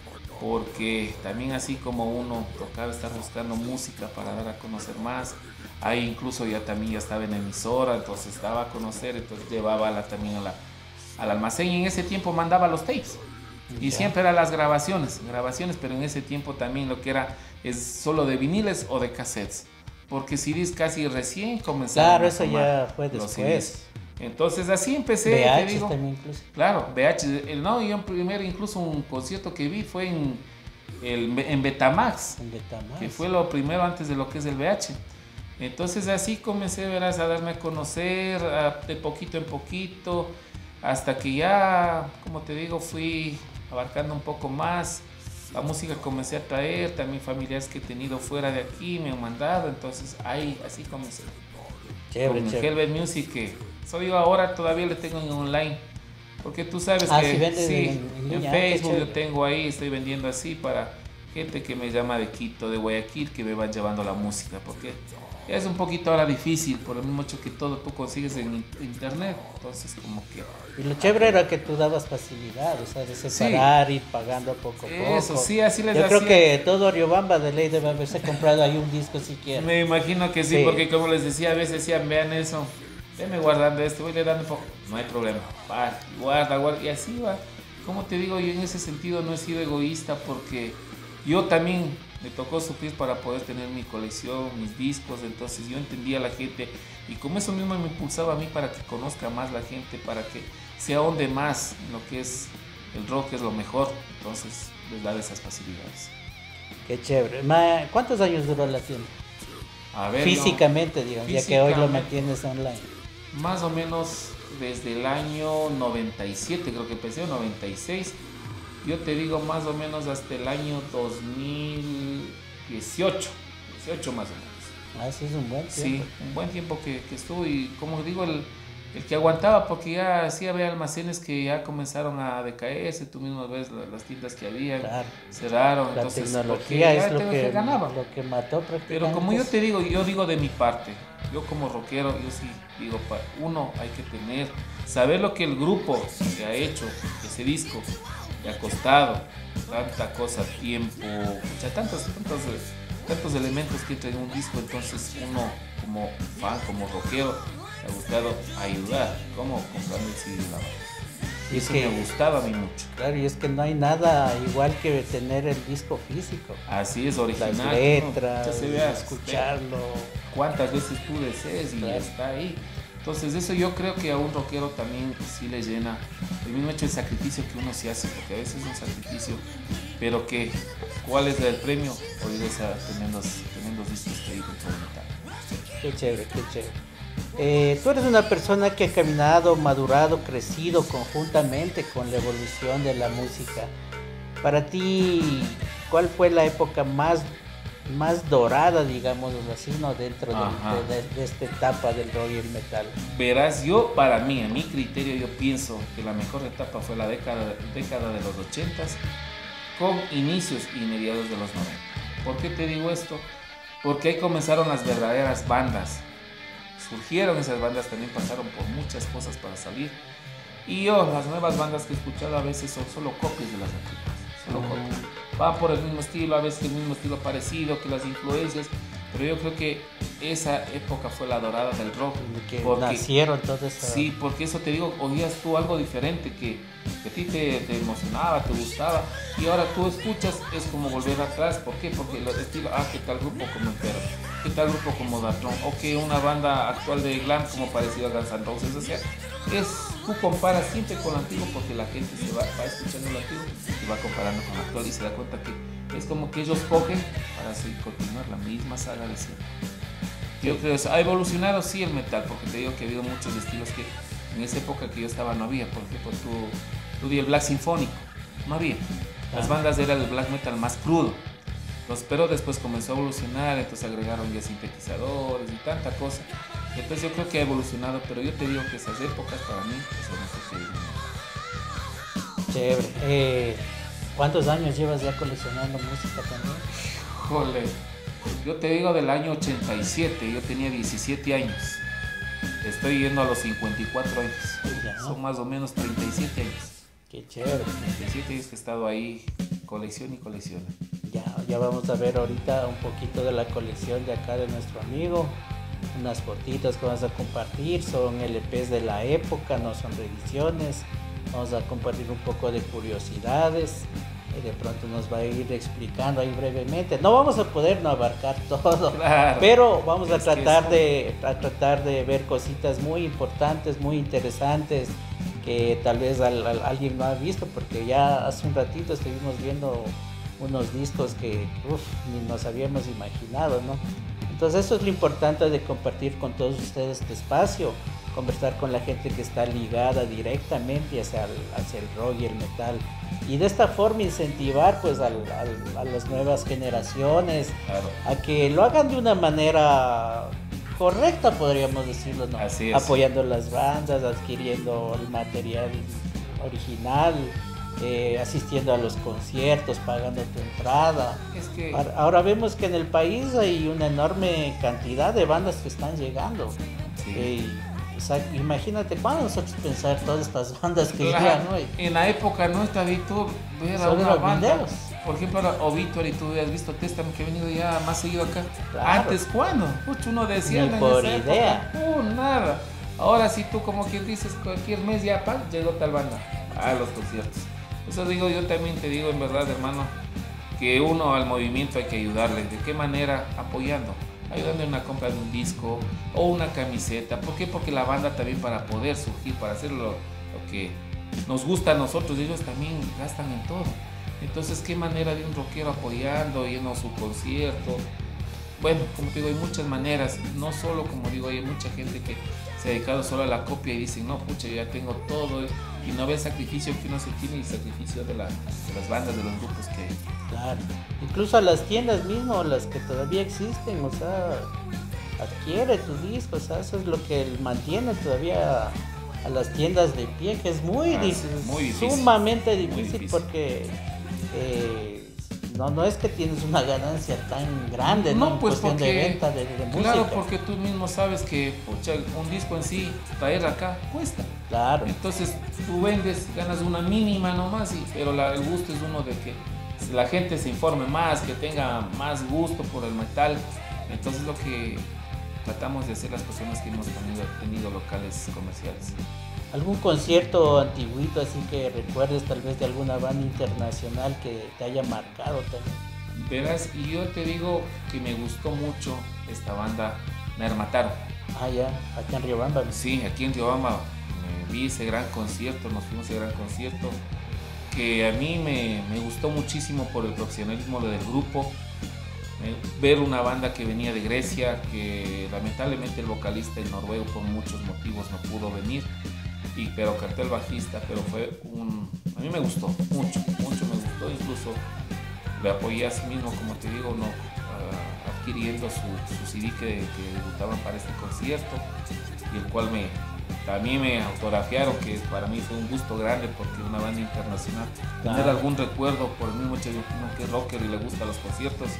porque también así como uno tocaba estar buscando música para dar a conocer más, ahí incluso ya también ya estaba en emisora, entonces estaba a conocer, entonces llevaba la, también a la, al almacén y en ese tiempo mandaba los tapes. Y yeah. siempre eran las grabaciones, grabaciones, pero en ese tiempo también lo que era es solo de viniles o de cassettes, porque C Ds casi recién comenzaron. Claro, eso ya fue después. Entonces así empecé. V H te digo, también incluso. Claro, V H. El, no, yo primero incluso un concierto que vi fue en, el, en Betamax, en Betamax, que fue lo primero antes de lo que es el V H. Entonces así comencé, verás, a darme a conocer a, de poquito en poquito, hasta que ya, como te digo, fui abarcando un poco más. La música comencé a traer, también familiares que he tenido fuera de aquí me han mandado, entonces ahí así comencé. Chévere, con chévere. Helvet Music, que eso digo ahora todavía le tengo en online, porque tú sabes ah, que si sí, en, en, en Facebook yo tengo ahí, estoy vendiendo así para gente que me llama de Quito, de Guayaquil, que me van llevando la música, porque es un poquito ahora difícil, por el mismo hecho que todo tú consigues en internet, entonces como que... Y lo chévere era que tú dabas facilidad, o sea, de separar, sí. ir pagando poco a poco. Eso, sí, así les Yo hacía. creo que todo Riobamba de ley debe haberse comprado ahí un disco siquiera. Me imagino que sí, sí, porque como les decía, a veces decían, vean eso, déme guardando esto, voy le dando un poco, no hay problema, va, guarda, guarda, y así va. Como te digo, yo en ese sentido no he sido egoísta porque yo también me tocó sufrir para poder tener mi colección, mis discos, entonces yo entendía a la gente y como eso mismo me impulsaba a mí para que conozca más la gente, para que se ahonde más en lo que es el rock, que es lo mejor, entonces les da esas facilidades. Qué chévere. ¿Cuántos años duró la tienda? A ver, físicamente, no, digamos, físicamente, ya que hoy lo mantienes online. Más o menos desde el año noventa y siete, creo que empecé, o noventa y seis. Yo te digo más o menos hasta el año dos mil dieciocho, dieciocho más o menos. Ah, sí, es un buen tiempo. Sí, un buen tiempo que, que estuve y como digo, el, el que aguantaba, porque ya sí había almacenes que ya comenzaron a decaerse, tú mismo ves las, las tiendas que había, claro. cerraron, la entonces tecnología es ya lo te, que, te ganaba. lo que mató prácticamente. Pero como yo te digo, yo digo de mi parte, yo como rockero, yo sí digo, uno hay que tener, saber lo que el grupo se ha hecho, ese disco, le ha costado, tanta cosa, tiempo, o sea, tantos, tantos, tantos elementos que entran en un disco, entonces uno como fan, como rockero, me ha gustado ayudar, como comprando el C D de la banda. Y eso que, me gustaba a mí mucho. Claro, y es que no hay nada igual que tener el disco físico. Así es, original. Las letras, ¿no? Se vea, escucharlo. Cuántas veces tú desees y claro. está ahí. Entonces eso yo creo que a un rockero también sí le llena el mismo hecho de sacrificio que uno se hace, porque a veces es un sacrificio, pero que ¿cuál es el premio? Oír esa tremendos, tremendos discos que hay dentro de metal. Qué chévere, qué chévere. Eh, tú eres una persona que ha caminado, madurado, crecido conjuntamente con la evolución de la música. Para ti, ¿cuál fue la época más más dorada, digamos así, ¿no? Dentro de, de, de esta etapa del rock y el metal? Verás, yo, para mí, a mi criterio, yo pienso que la mejor etapa fue la década, década de los ochentas, con inicios y mediados de los noventa. ¿Por qué te digo esto? Porque ahí comenzaron las verdaderas bandas. Surgieron esas bandas, también pasaron por muchas cosas para salir. Y yo, las nuevas bandas que he escuchado a veces son solo copias de las antiguas. Solo copias. Van por el mismo estilo, a veces el mismo estilo parecido, que las influencias. Pero yo creo que esa época fue la dorada del rock. Que porque, nacieron todas esas... Sí, porque eso te digo, oías tú algo diferente que, que a ti te, te emocionaba, te gustaba. Y ahora tú escuchas, es como volver atrás. ¿Por qué? Porque el estilo, ah, ¿qué tal grupo como Entero? ¿Qué tal grupo como Datlon? O que una banda actual de glam como parecido a Guns N' Roses. O sea, es, tú comparas siempre con lo antiguo porque la gente se va, va escuchando lo antiguo y va comparando con lo actual y se da cuenta que es como que ellos cogen para seguir continuar la misma saga de siempre. Yo creo que ha evolucionado sí el metal, porque te digo que ha habido muchos estilos que en esa época que yo estaba no había. Por ejemplo, tú, tú di el black sinfónico, no había. Las bandas era el black metal más crudo. Entonces, pero después comenzó a evolucionar, entonces agregaron ya sintetizadores y tanta cosa. Entonces yo creo que ha evolucionado, pero yo te digo que esas épocas para mí son las que... Chévere. Eh, ¿Cuántos años llevas ya coleccionando música también? Jole, yo te digo del año ochenta y siete, yo tenía diecisiete años. Estoy yendo a los cincuenta y cuatro años. Ya. Son más o menos treinta y siete años. Qué chévere. treinta y siete años que he estado ahí, colección y colección. Ya, ya vamos a ver ahorita un poquito de la colección de acá de nuestro amigo. Unas fotitos que vamos a compartir, son L Pes de la época, no son reediciones. Vamos a compartir un poco de curiosidades. Y de pronto nos va a ir explicando ahí brevemente. No vamos a poder no abarcar todo, claro, pero vamos a tratar, de, a tratar de ver cositas muy importantes, muy interesantes, que tal vez al, al, alguien no ha visto, porque ya hace un ratito estuvimos viendo unos discos que uf, ni nos habíamos imaginado, ¿no? Entonces eso es lo importante de compartir con todos ustedes este espacio, conversar con la gente que está ligada directamente hacia el, hacia el rock y el metal, y de esta forma incentivar pues al, al, a las nuevas generaciones, claro, a que lo hagan de una manera correcta, podríamos decirlo, ¿no? Así es. Apoyando las bandas, adquiriendo el material original, eh, asistiendo a los conciertos, pagando tu entrada. Es que... ahora, ahora vemos que en el país hay una enorme cantidad de bandas que están llegando. Sí. Eh, O sea, imagínate cuando nosotros pensar todas estas bandas que claro, llegan, ¿no? En la época nuestra de tú ver a una banda, videos. Por ejemplo, Obituary, tú has visto Testament que ha venido ya más seguido acá. Claro. Antes, ¿cuándo? Pucho, uno decía, ni por idea. Uh, nada. Ahora sí, tú como quien dices, cualquier mes ya, pa, llegó tal banda a los conciertos. Eso digo, yo también te digo en verdad, hermano, que uno al movimiento hay que ayudarle. ¿De qué manera? Apoyando. Ayudando en una compra de un disco o una camiseta. ¿Por qué? Porque la banda también, para poder surgir, para hacer lo, lo que nos gusta a nosotros, ellos también gastan en todo. Entonces, ¿qué manera de un rockero apoyando, yendo a su concierto? Bueno, como te digo, hay muchas maneras. No solo, como digo, hay mucha gente que se ha dedicado solo a la copia y dicen, no, pucha, yo ya tengo todo. Y no ve el sacrificio que uno se tiene y el sacrificio de, la, de las bandas, de los grupos que hay. Claro, incluso a las tiendas mismo, las que todavía existen, o sea, adquiere tu disco, o sea, eso es lo que mantiene todavía a las tiendas de pie, que es muy, ah, difícil, muy difícil, sumamente difícil, muy difícil. Porque eh, no, no es que tienes una ganancia tan grande, no, ¿no? Pues en cuestión porque, de venta de, de música. Claro, porque tú mismo sabes que pucha, un disco en sí, traer acá, cuesta. Claro. Entonces tú vendes, ganas una mínima nomás, y, pero la, el gusto es uno de que la gente se informe más, que tenga más gusto por el metal. Entonces lo que tratamos de hacer las personas que hemos tenido, tenido locales comerciales. ¿Algún concierto antiguito así que recuerdes tal vez de alguna banda internacional que te haya marcado también? Verás, y yo te digo que me gustó mucho esta banda, Nermataro. Ah, ya, aquí en Riobamba. Sí, aquí en Riobamba me vi ese gran concierto, nos fuimos a ese gran concierto, que a mí me, me gustó muchísimo por el profesionalismo del grupo. Ver una banda que venía de Grecia, que lamentablemente el vocalista, el noruego, por muchos motivos no pudo venir, y, pero cantó el bajista, pero fue un... a mí me gustó mucho, mucho me gustó, incluso le apoyé a sí mismo, como te digo, no, uh, adquiriendo su, su C D que, que debutaban para este concierto, y el cual me, también me autografiaron, que para mí fue un gusto grande, porque una banda internacional, claro, tener algún recuerdo, por el mismo hecho de uno que es rocker y le gustan los conciertos,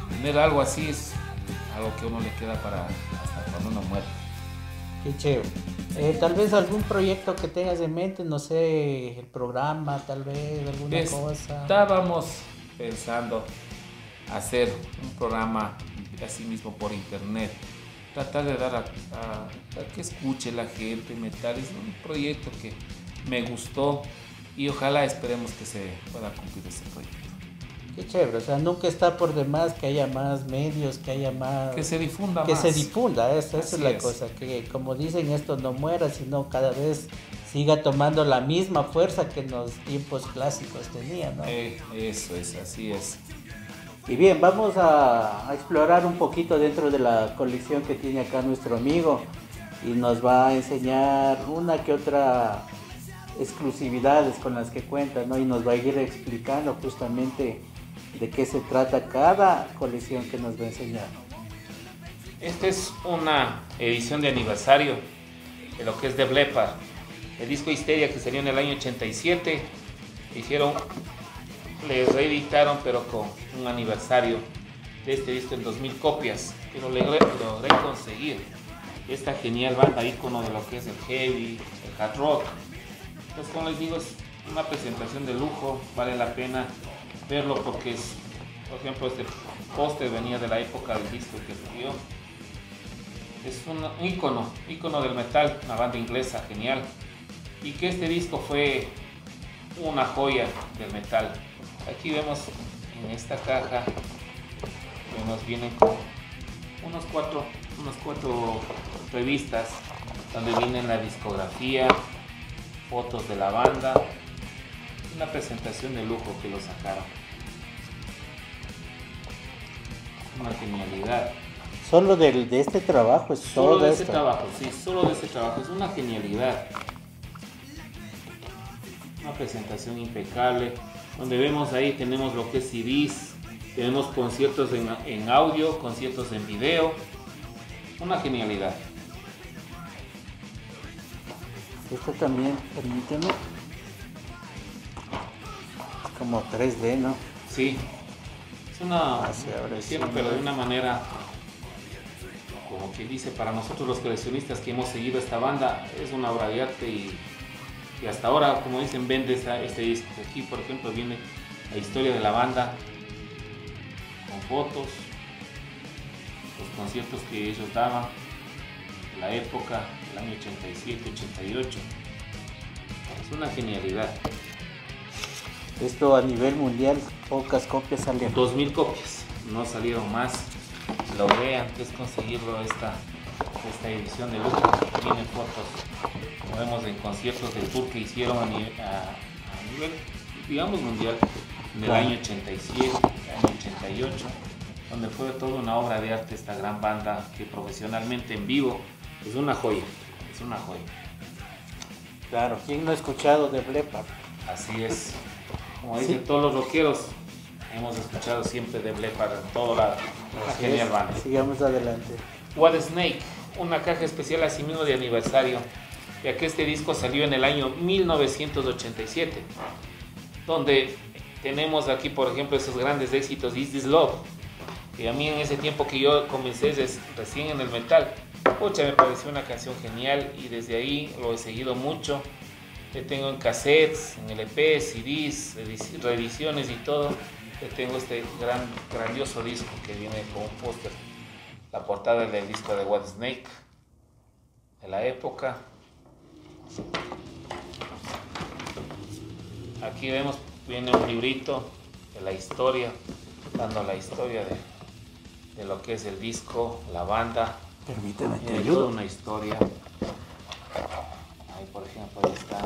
tener algo así es algo que a uno le queda para hasta cuando uno muere. Qué chévere. Eh, tal vez algún proyecto que tengas en mente, no sé, el programa, tal vez alguna cosa. Estábamos pensando hacer un programa así mismo por internet, tratar de dar a, a, a que escuche la gente metal. Es un proyecto que me gustó y ojalá esperemos que se pueda cumplir ese proyecto. Qué chévere, o sea, nunca está por demás que haya más medios, que haya más... Que se difunda que más. se difunda, esa, esa es la es. cosa, que como dicen, esto no muera, sino cada vez siga tomando la misma fuerza que en los tiempos clásicos tenía, ¿no? Eh, eso es, así es. Y bien, vamos a, a explorar un poquito dentro de la colección que tiene acá nuestro amigo y nos va a enseñar una que otra exclusividades con las que cuenta, ¿no? Y nos va a ir explicando justamente de qué se trata cada colección que nos va a enseñar. Esta es una edición de aniversario de lo que es Def Leppard. El disco Histeria, que salió en el año ochenta y siete, hicieron, le reeditaron pero con un aniversario de este disco en dos mil copias, que lo logré, logré conseguir. Esta genial banda ícono de lo que es el heavy, el hard rock. Entonces, como les digo, es una presentación de lujo, vale la pena verlo porque es, por ejemplo, este póster venía de la época del disco que salió. Es un ícono, ícono del metal, una banda inglesa genial, y que este disco fue una joya del metal. Aquí vemos en esta caja que nos vienen con unos cuatro, unos cuatro revistas donde viene la discografía, fotos de la banda, una presentación de lujo que lo sacaron. Una genialidad. Solo del, de este trabajo es Solo todo de esto. este trabajo, sí, solo de este trabajo, es una genialidad. Una presentación impecable, donde vemos ahí, tenemos lo que es C Ds, tenemos conciertos en, en audio, conciertos en video, una genialidad. Esto también, permíteme, como tres D, ¿no? Sí, es una, Ah, sí, ahora sí, pero ¿no? de una manera, como quien dice, para nosotros los coleccionistas que hemos seguido esta banda, es una obra de arte y, y hasta ahora, como dicen, vende esta, este disco. Aquí, por ejemplo, viene la historia de la banda, con fotos, los conciertos que ellos daban, la época, el año ochenta y siete, ochenta y ocho. Es una genialidad. Esto a nivel mundial, pocas copias salieron. dos mil copias, no salieron más. Logré antes conseguirlo esta, esta edición de lujo. Tiene fotos, como vemos, en conciertos del tour que hicieron a nivel, a, a nivel digamos, mundial, en el año ochenta y siete, año ochenta y ocho, donde fue toda una obra de arte esta gran banda que profesionalmente en vivo es una joya, es una joya. Claro, ¿quién no ha escuchado de Def Leppard? Así es. Como dicen, sí, todos los rockeros hemos escuchado siempre de Def Leppard en todo lado. Una genial banda. Sigamos adelante. White Snake, una caja especial asimismo de aniversario, ya que este disco salió en el año mil novecientos ochenta y siete, donde tenemos aquí, por ejemplo, esos grandes éxitos, Is This Love, que a mí en ese tiempo que yo comencé recién en el metal, pucha, me pareció una canción genial y desde ahí lo he seguido mucho. Le tengo en cassettes, en L P, C Ds, reediciones y todo. Le tengo este gran, grandioso disco que viene con un póster, la portada del disco de White Snake de la época. Aquí vemos, viene un librito de la historia, dando la historia de, de lo que es el disco, la banda. Permíteme, te Hay ayudo. toda una historia. Ahí, por ejemplo, ahí están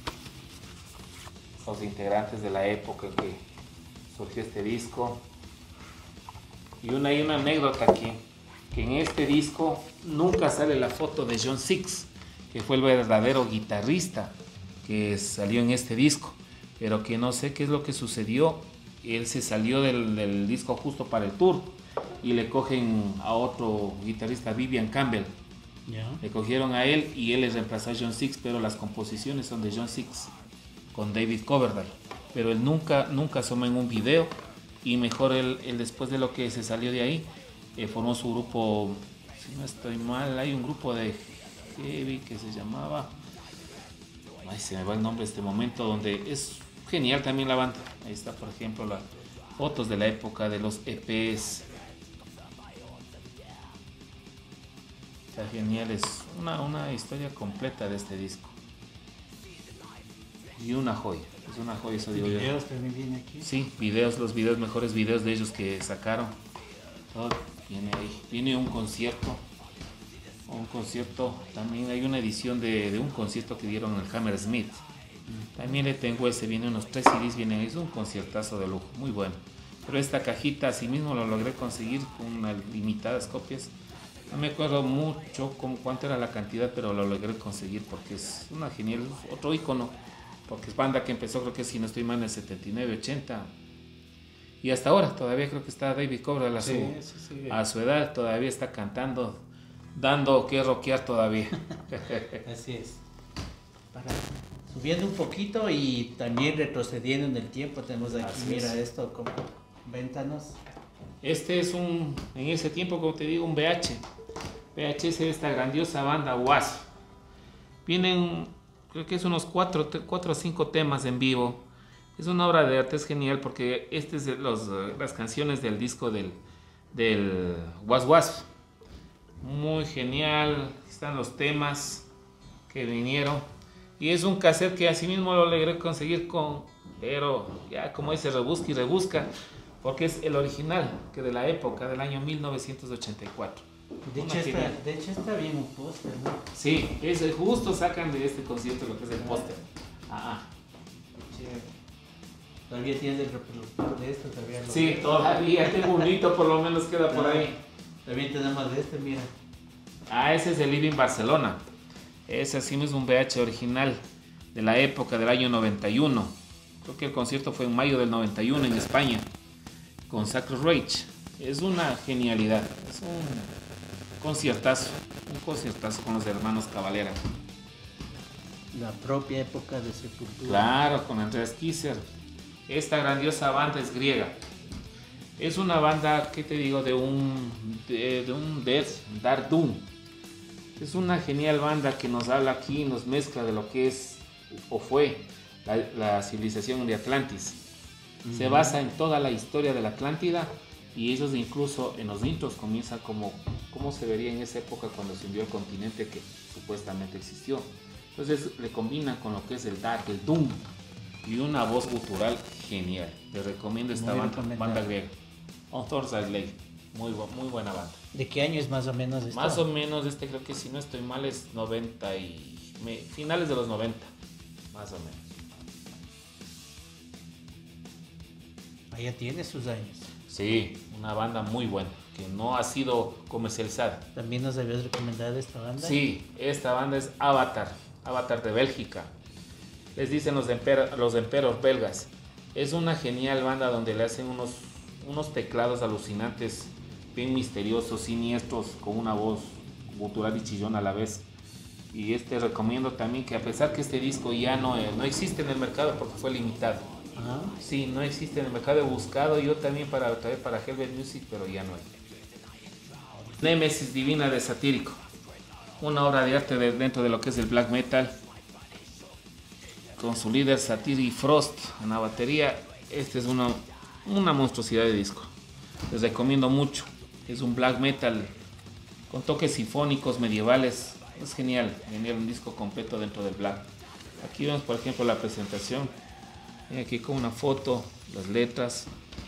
los integrantes de la época que surgió este disco. Y una, hay una anécdota aquí, que en este disco nunca sale la foto de John Six, que fue el verdadero guitarrista que salió en este disco, pero que no sé qué es lo que sucedió. Él se salió del, del disco justo para el tour y le cogen a otro guitarrista, Vivian Campbell. Yeah. Le cogieron a él y él le reemplazó a John Six, pero las composiciones son de John Six con David Coverdale, pero él nunca, nunca asoma en un video y mejor él, él después de lo que se salió de ahí, eh, formó su grupo, si no estoy mal, hay un grupo de heavy que se llamaba, ay, se me va el nombre en este momento, donde es genial también la banda. Ahí está, por ejemplo, las fotos de la época de los E Pes. Está genial, es una, una historia completa de este disco. Y una joya, es una joya, eso digo yo. ¿Videos también viene aquí? Sí, videos, los videos, mejores videos de ellos que sacaron. Todo viene ahí. Viene un concierto. Un concierto, también hay una edición de, de un concierto que dieron en el Hammersmith. También le tengo ese, viene unos tres C Ds, vienen, es un conciertazo de lujo, muy bueno. Pero esta cajita, así mismo lo logré conseguir con unas limitadas copias. No me acuerdo mucho con cuánto era la cantidad, pero lo logré conseguir porque es una genial, otro icono. Porque es banda que empezó, creo que si no estoy mal, en el setenta y nueve, ochenta. Y hasta ahora, todavía creo que está David Coverdale a su, Sí, sí, sí. a su edad, todavía está cantando, dando que rockear todavía. Así es. Para, subiendo un poquito y también retrocediendo en el tiempo, tenemos aquí, Así mira es. esto, como véntanos. Este es un, en ese tiempo, como te digo, un V H. V H es esta grandiosa banda Wasp. Vienen, creo que es unos cuatro o cinco temas en vivo. Es una obra de arte, es genial porque este es de los, las canciones del disco del, del Wasp Wasp. Muy genial, están los temas que vinieron. Y es un cassette que así mismo lo logré conseguir con, pero ya como dice, rebusca y rebusca, porque es el original, que de la época, del año mil novecientos ochenta y cuatro. De Una hecho, está, genial. de hecho está bien un póster, ¿no? Sí, es, justo sacan de este concierto lo que es el póster. Ah, ah. Chévere. Todavía tienes el reproductor de esto, todavía lo Sí, todavía tengo un hito, por lo menos queda por ahí. También tenemos de este, mira. Ah, ese es el Living Barcelona. Ese así es un V H original de la época del año noventa y uno. Creo que el concierto fue en mayo del noventa y uno en España con Sacred Rage. Es una genialidad, es un conciertazo, un conciertazo con los hermanos Cavalera. La propia época de Sepultura. Claro, con Andreas Kisser. Esta grandiosa banda es griega. Es una banda, ¿qué te digo? De un, de, de un Death, Dark Doom. Es una genial banda que nos habla aquí, nos mezcla de lo que es o fue la, la civilización de Atlantis. Uh-huh. Se basa en toda la historia de la Atlántida y ellos incluso en los intros comienzan como cómo se vería en esa época cuando se hundió el continente que supuestamente existió. Entonces le combinan con lo que es el Dark, el Doom y una voz gutural genial. Les recomiendo esta Muy banda, banda griega. On Thursday Lake. Muy, muy buena banda. ¿De qué año es más o menos esto? Más o menos, este creo que si no estoy mal es noventa y... Me, finales de los noventa, más o menos. Ahí ya tiene sus años. Sí, una banda muy buena, que no ha sido comercializada. ¿También nos habías recomendado esta banda? Sí, esta banda es Avatar, Avatar de Bélgica. Les dicen los, emper los emperos belgas. Es una genial banda donde le hacen unos, unos teclados alucinantes, bien misteriosos, siniestros, con una voz gutural y chillona a la vez. Y este recomiendo también que a pesar que este disco ya no, eh, no existe en el mercado porque fue limitado. ¿Ah? Sí, no existe en el mercado, he buscado yo también para traer para Helvet Music, pero ya no hay. Nemesis Divina de Satírico, una obra de arte de, dentro de lo que es el black metal, con su líder Satyr y Frost en la batería. Este es una, una monstruosidad de disco, les recomiendo mucho. Es un black metal con toques sinfónicos medievales, es genial, genial, un disco completo dentro del black. Aquí vemos por ejemplo la presentación, aquí con una foto, las letras,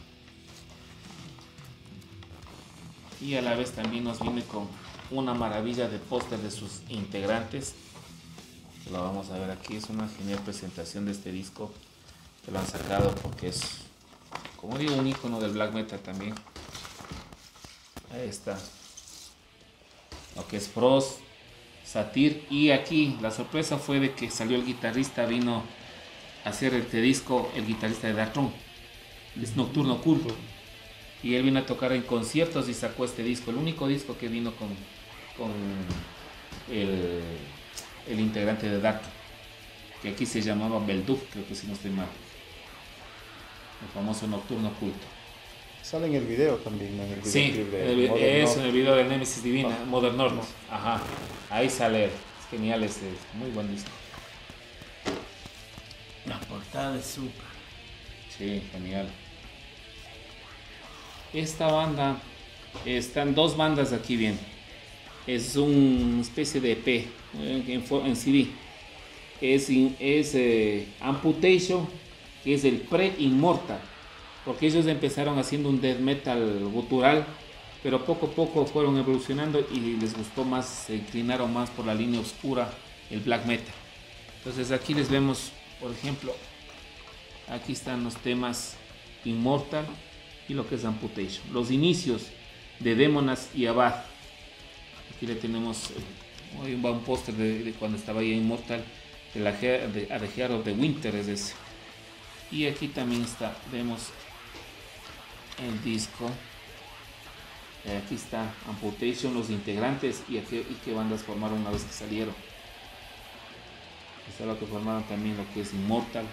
y a la vez también nos viene con una maravilla de póster de sus integrantes. Lo vamos a ver aquí, es una genial presentación de este disco que lo han sacado porque es, como digo, un icono del black metal también. Ahí está lo que es Frost, Satyr, y aquí la sorpresa fue de que salió el guitarrista, vino a hacer este disco, el guitarrista de Darkthrone, es Nocturno Oculto, y él vino a tocar en conciertos y sacó este disco, el único disco que vino con, con el, el integrante de Darkthrone, que aquí se llamaba Belduf, creo que si no estoy mal, el famoso Nocturno Oculto. Sale en el video también, ¿no? En el Sí, videoclip de el, Modern eso, Love. en el video de Nemesis Divina, Ah. Modern North. No. Ajá, ahí sale. Es genial, es muy buen disco. La portada es súper. Sí, genial. Esta banda, están dos bandas aquí bien. Es una especie de E P en, en, en C D. Es, es eh, Amputation, que es el pre-Immortal. Porque ellos empezaron haciendo un death metal gutural, pero poco a poco fueron evolucionando y les gustó más, se inclinaron más por la línea oscura, el black metal. Entonces aquí les vemos, por ejemplo, aquí están los temas Immortal y lo que es Amputation. Los inicios de Demonas y Abad. Aquí le tenemos eh, un, un póster de, de cuando estaba ahí Immortal, de la de, A The Heart of the Winter es ese. Y aquí también está, vemos el disco. Aquí está Amputation, los integrantes y, aquí, y qué bandas formaron una vez que salieron. Está lo que formaron también lo que es Immortal.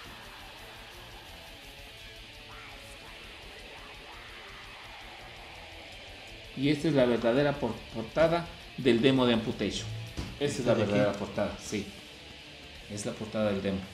Y esta es la verdadera portada del demo de Amputation. Esta es la verdadera portada, sí. Es la portada del demo.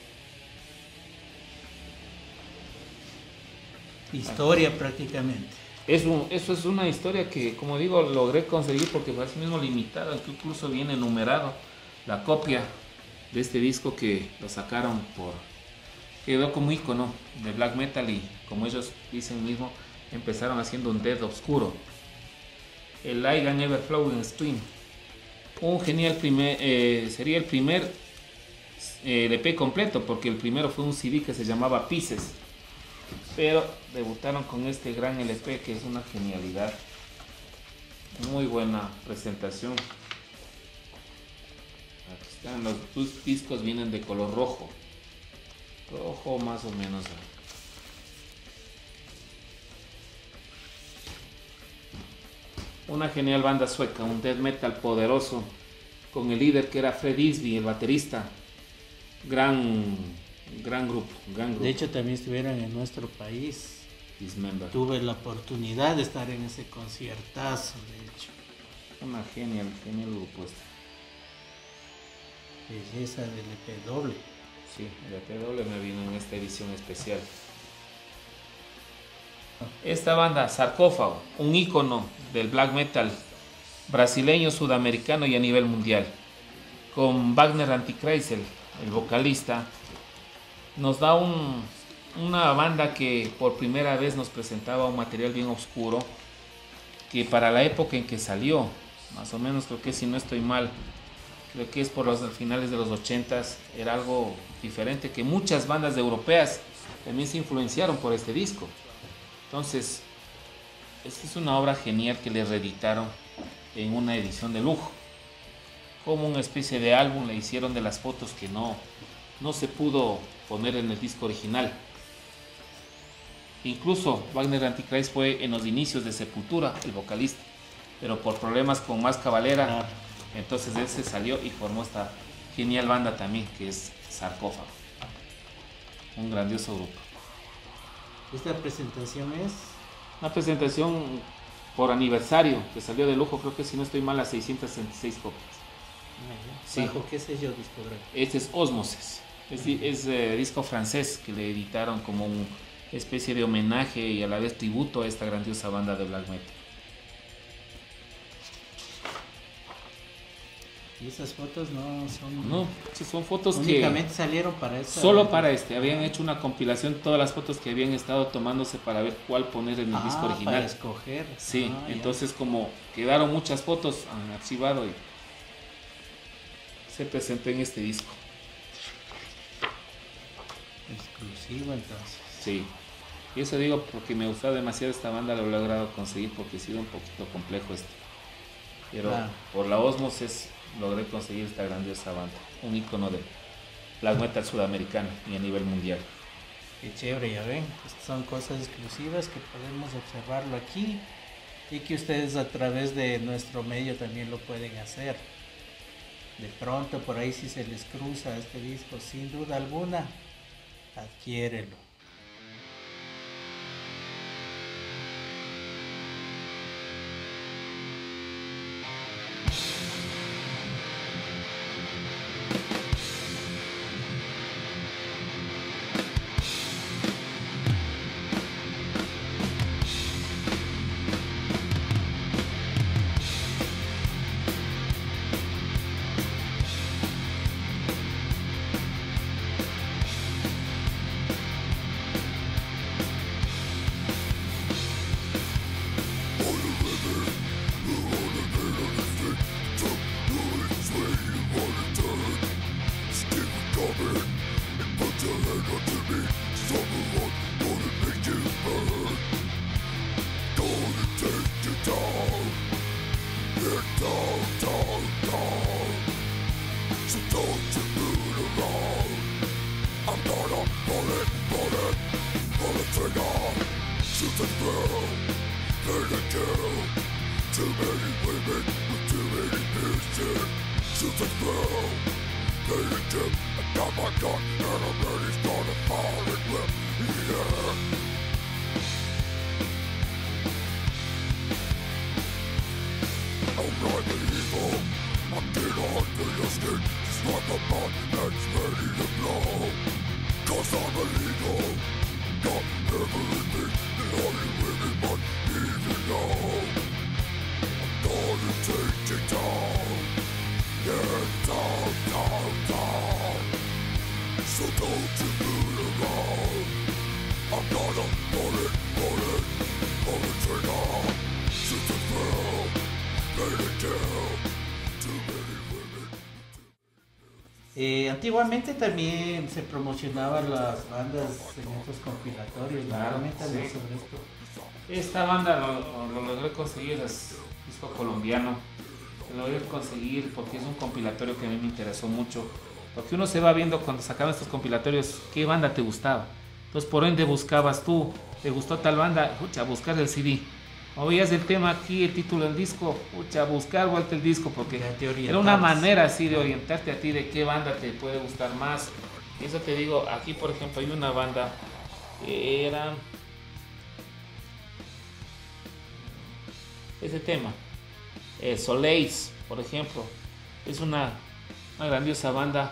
Historia prácticamente. Es un, eso es una historia que, como digo, logré conseguir porque fue así mismo limitada, que incluso viene numerado la copia de este disco que lo sacaron por... quedó como icono de black metal y, como ellos dicen mismo, empezaron haciendo un death oscuro. El Light and Ever Flowing Stream. Un genial primer, eh, sería el primer eh, E P completo, porque el primero fue un C D que se llamaba Pieces. Pero debutaron con este gran L P que es una genialidad. Muy buena presentación. Aquí están los dos discos, vienen de color rojo. Rojo más o menos. Una genial banda sueca, un death metal poderoso, con el líder que era Fred Isby, el baterista. Gran, gran grupo, gran grupo. De hecho, también estuvieron en nuestro país. Dismember. Tuve la oportunidad de estar en ese conciertazo, de hecho. Una genial, genial grupo este. Belleza del E P doble. Sí, el E P doble me vino en esta edición especial. Esta banda, Sarcófago, un ícono del black metal brasileño, sudamericano y a nivel mundial. Con Wagner Antichrist, el, el vocalista, nos da un, una banda que por primera vez nos presentaba un material bien oscuro, que para la época en que salió, más o menos creo que si no estoy mal, creo que es por los finales de los ochentas, era algo diferente, que muchas bandas europeas también se influenciaron por este disco. Entonces, esta es una obra genial que le reeditaron en una edición de lujo. Como una especie de álbum le hicieron de las fotos que no, no se pudo poner en el disco original. Incluso Wagner Antichrist fue en los inicios de Sepultura, el vocalista, pero por problemas con Más Cavalera, ah. entonces él se salió y formó esta genial banda también, que es Sarcófago. Un grandioso grupo. ¿Esta presentación es? Una presentación por aniversario que salió de lujo, creo que si no estoy mal, a seiscientas sesenta y seis copias. Sí. ¿Bajo qué sello discográfico? Este es Osmosis, es, es eh, disco francés que le editaron como una especie de homenaje y a la vez tributo a esta grandiosa banda de black metal. ¿Y esas fotos no son...? No, son fotos únicamente que... únicamente salieron para esta... Solo para este, habían hecho una compilación, todas las fotos que habían estado tomándose para ver cuál poner en el ah, disco original. Para escoger. Sí, ah, entonces ya. Como quedaron muchas fotos, han archivado y se presentó en este disco. Exclusivo entonces. Sí, y eso digo porque me gustó demasiado esta banda, lo he logrado conseguir porque ha sido un poquito complejo esto. Pero claro. Por la Osmosis logré conseguir esta grandiosa banda, un icono de black metal sudamericano y a nivel mundial. Qué chévere, ya ven, estas son cosas exclusivas que podemos observarlo aquí y que ustedes a través de nuestro medio también lo pueden hacer. De pronto por ahí si se les cruza este disco, sin duda alguna, adquiérelo. Eh, antiguamente también se promocionaban las bandas en estos compilatorios, ¿no? Claro, Coméntame sí. sobre esto. Esta banda lo, lo, lo logré conseguir, es disco colombiano. Lo logré conseguir porque es un compilatorio que a mí me interesó mucho. Porque uno se va viendo cuando sacaban estos compilatorios qué banda te gustaba. Entonces por ende buscabas tú, te gustó tal banda, pucha, buscar el C D. Oías el tema aquí, el título del disco, pucha, buscar vuelta el disco porque Ya te era orientabas. una manera así de orientarte a ti de qué banda te puede gustar más. Y eso te digo, aquí por ejemplo hay una banda que era ese tema, eh, Soleils, por ejemplo, es una, una grandiosa banda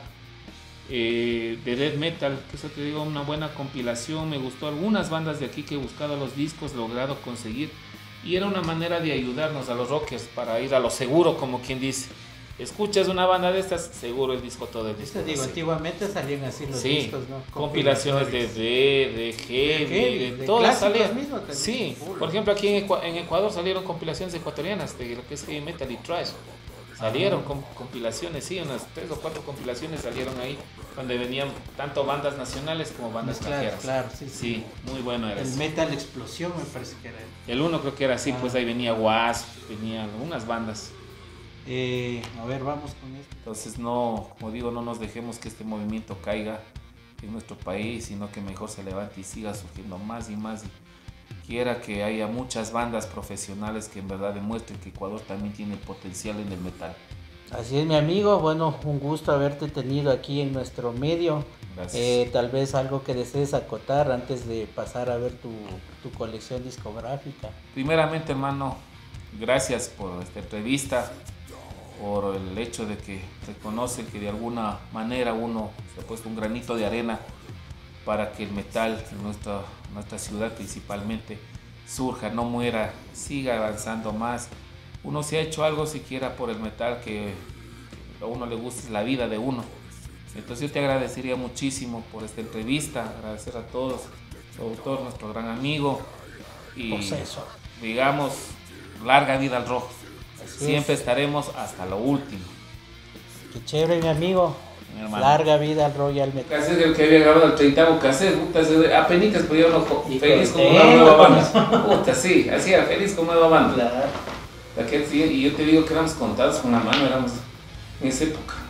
eh, de death metal, que eso te digo, una buena compilación. Me gustó algunas bandas de aquí que he buscado los discos, logrado conseguir, y era una manera de ayudarnos a los rockers para ir a lo seguro, como quien dice. Escuchas una banda de estas, seguro el disco todo el disco. Te digo, así. antiguamente salían así los Sí, discos, ¿no? compilaciones de D, de Heavy, Heavy, de, de todas clásicos salían. mismos también, Sí, full. por ejemplo aquí en, Ecua- en Ecuador salieron compilaciones ecuatorianas de lo que es heavy metal y trash. Salieron Ah. com- compilaciones, sí, unas tres o cuatro compilaciones salieron ahí, donde venían tanto bandas nacionales como bandas Claro, extranjeras. claro, sí, sí. Sí, muy bueno era El eso. Metal Explosión me parece que era. El uno creo que era así, Ah. pues ahí venía Wasp, venían algunas bandas. Eh, a ver, vamos con esto. Entonces no, como digo, no nos dejemos que este movimiento caiga en nuestro país, sino que mejor se levante y siga surgiendo más y más. Y quiera que haya muchas bandas profesionales que en verdad demuestren que Ecuador también tiene potencial en el metal. Así es, mi amigo. Bueno, un gusto haberte tenido aquí en nuestro medio. Gracias. Eh, tal vez algo que desees acotar antes de pasar a ver tu, tu colección discográfica. Primeramente, hermano, gracias por esta entrevista, por el hecho de que reconocen que de alguna manera uno se ha puesto un granito de arena para que el metal en nuestra, nuestra ciudad principalmente surja, no muera, siga avanzando más. Uno se ha hecho algo siquiera por el metal que a uno le gusta, es la vida de uno. Entonces yo te agradecería muchísimo por esta entrevista, agradecer a todos, sobre todo nuestro gran amigo y Pues eso. digamos, larga vida al rock. Así Siempre es. estaremos hasta lo último. Qué chévere, mi amigo. Mi hermano. Larga vida al Royal Metal. Cassette el que había grabado el treintavo cassette, puta, apenas podía uno co- Y feliz como contento una nueva con banda. Puta, sí, así era, feliz como nueva banda. Claro. Aquel sí, y yo te digo que éramos contados con la mano, éramos en esa época.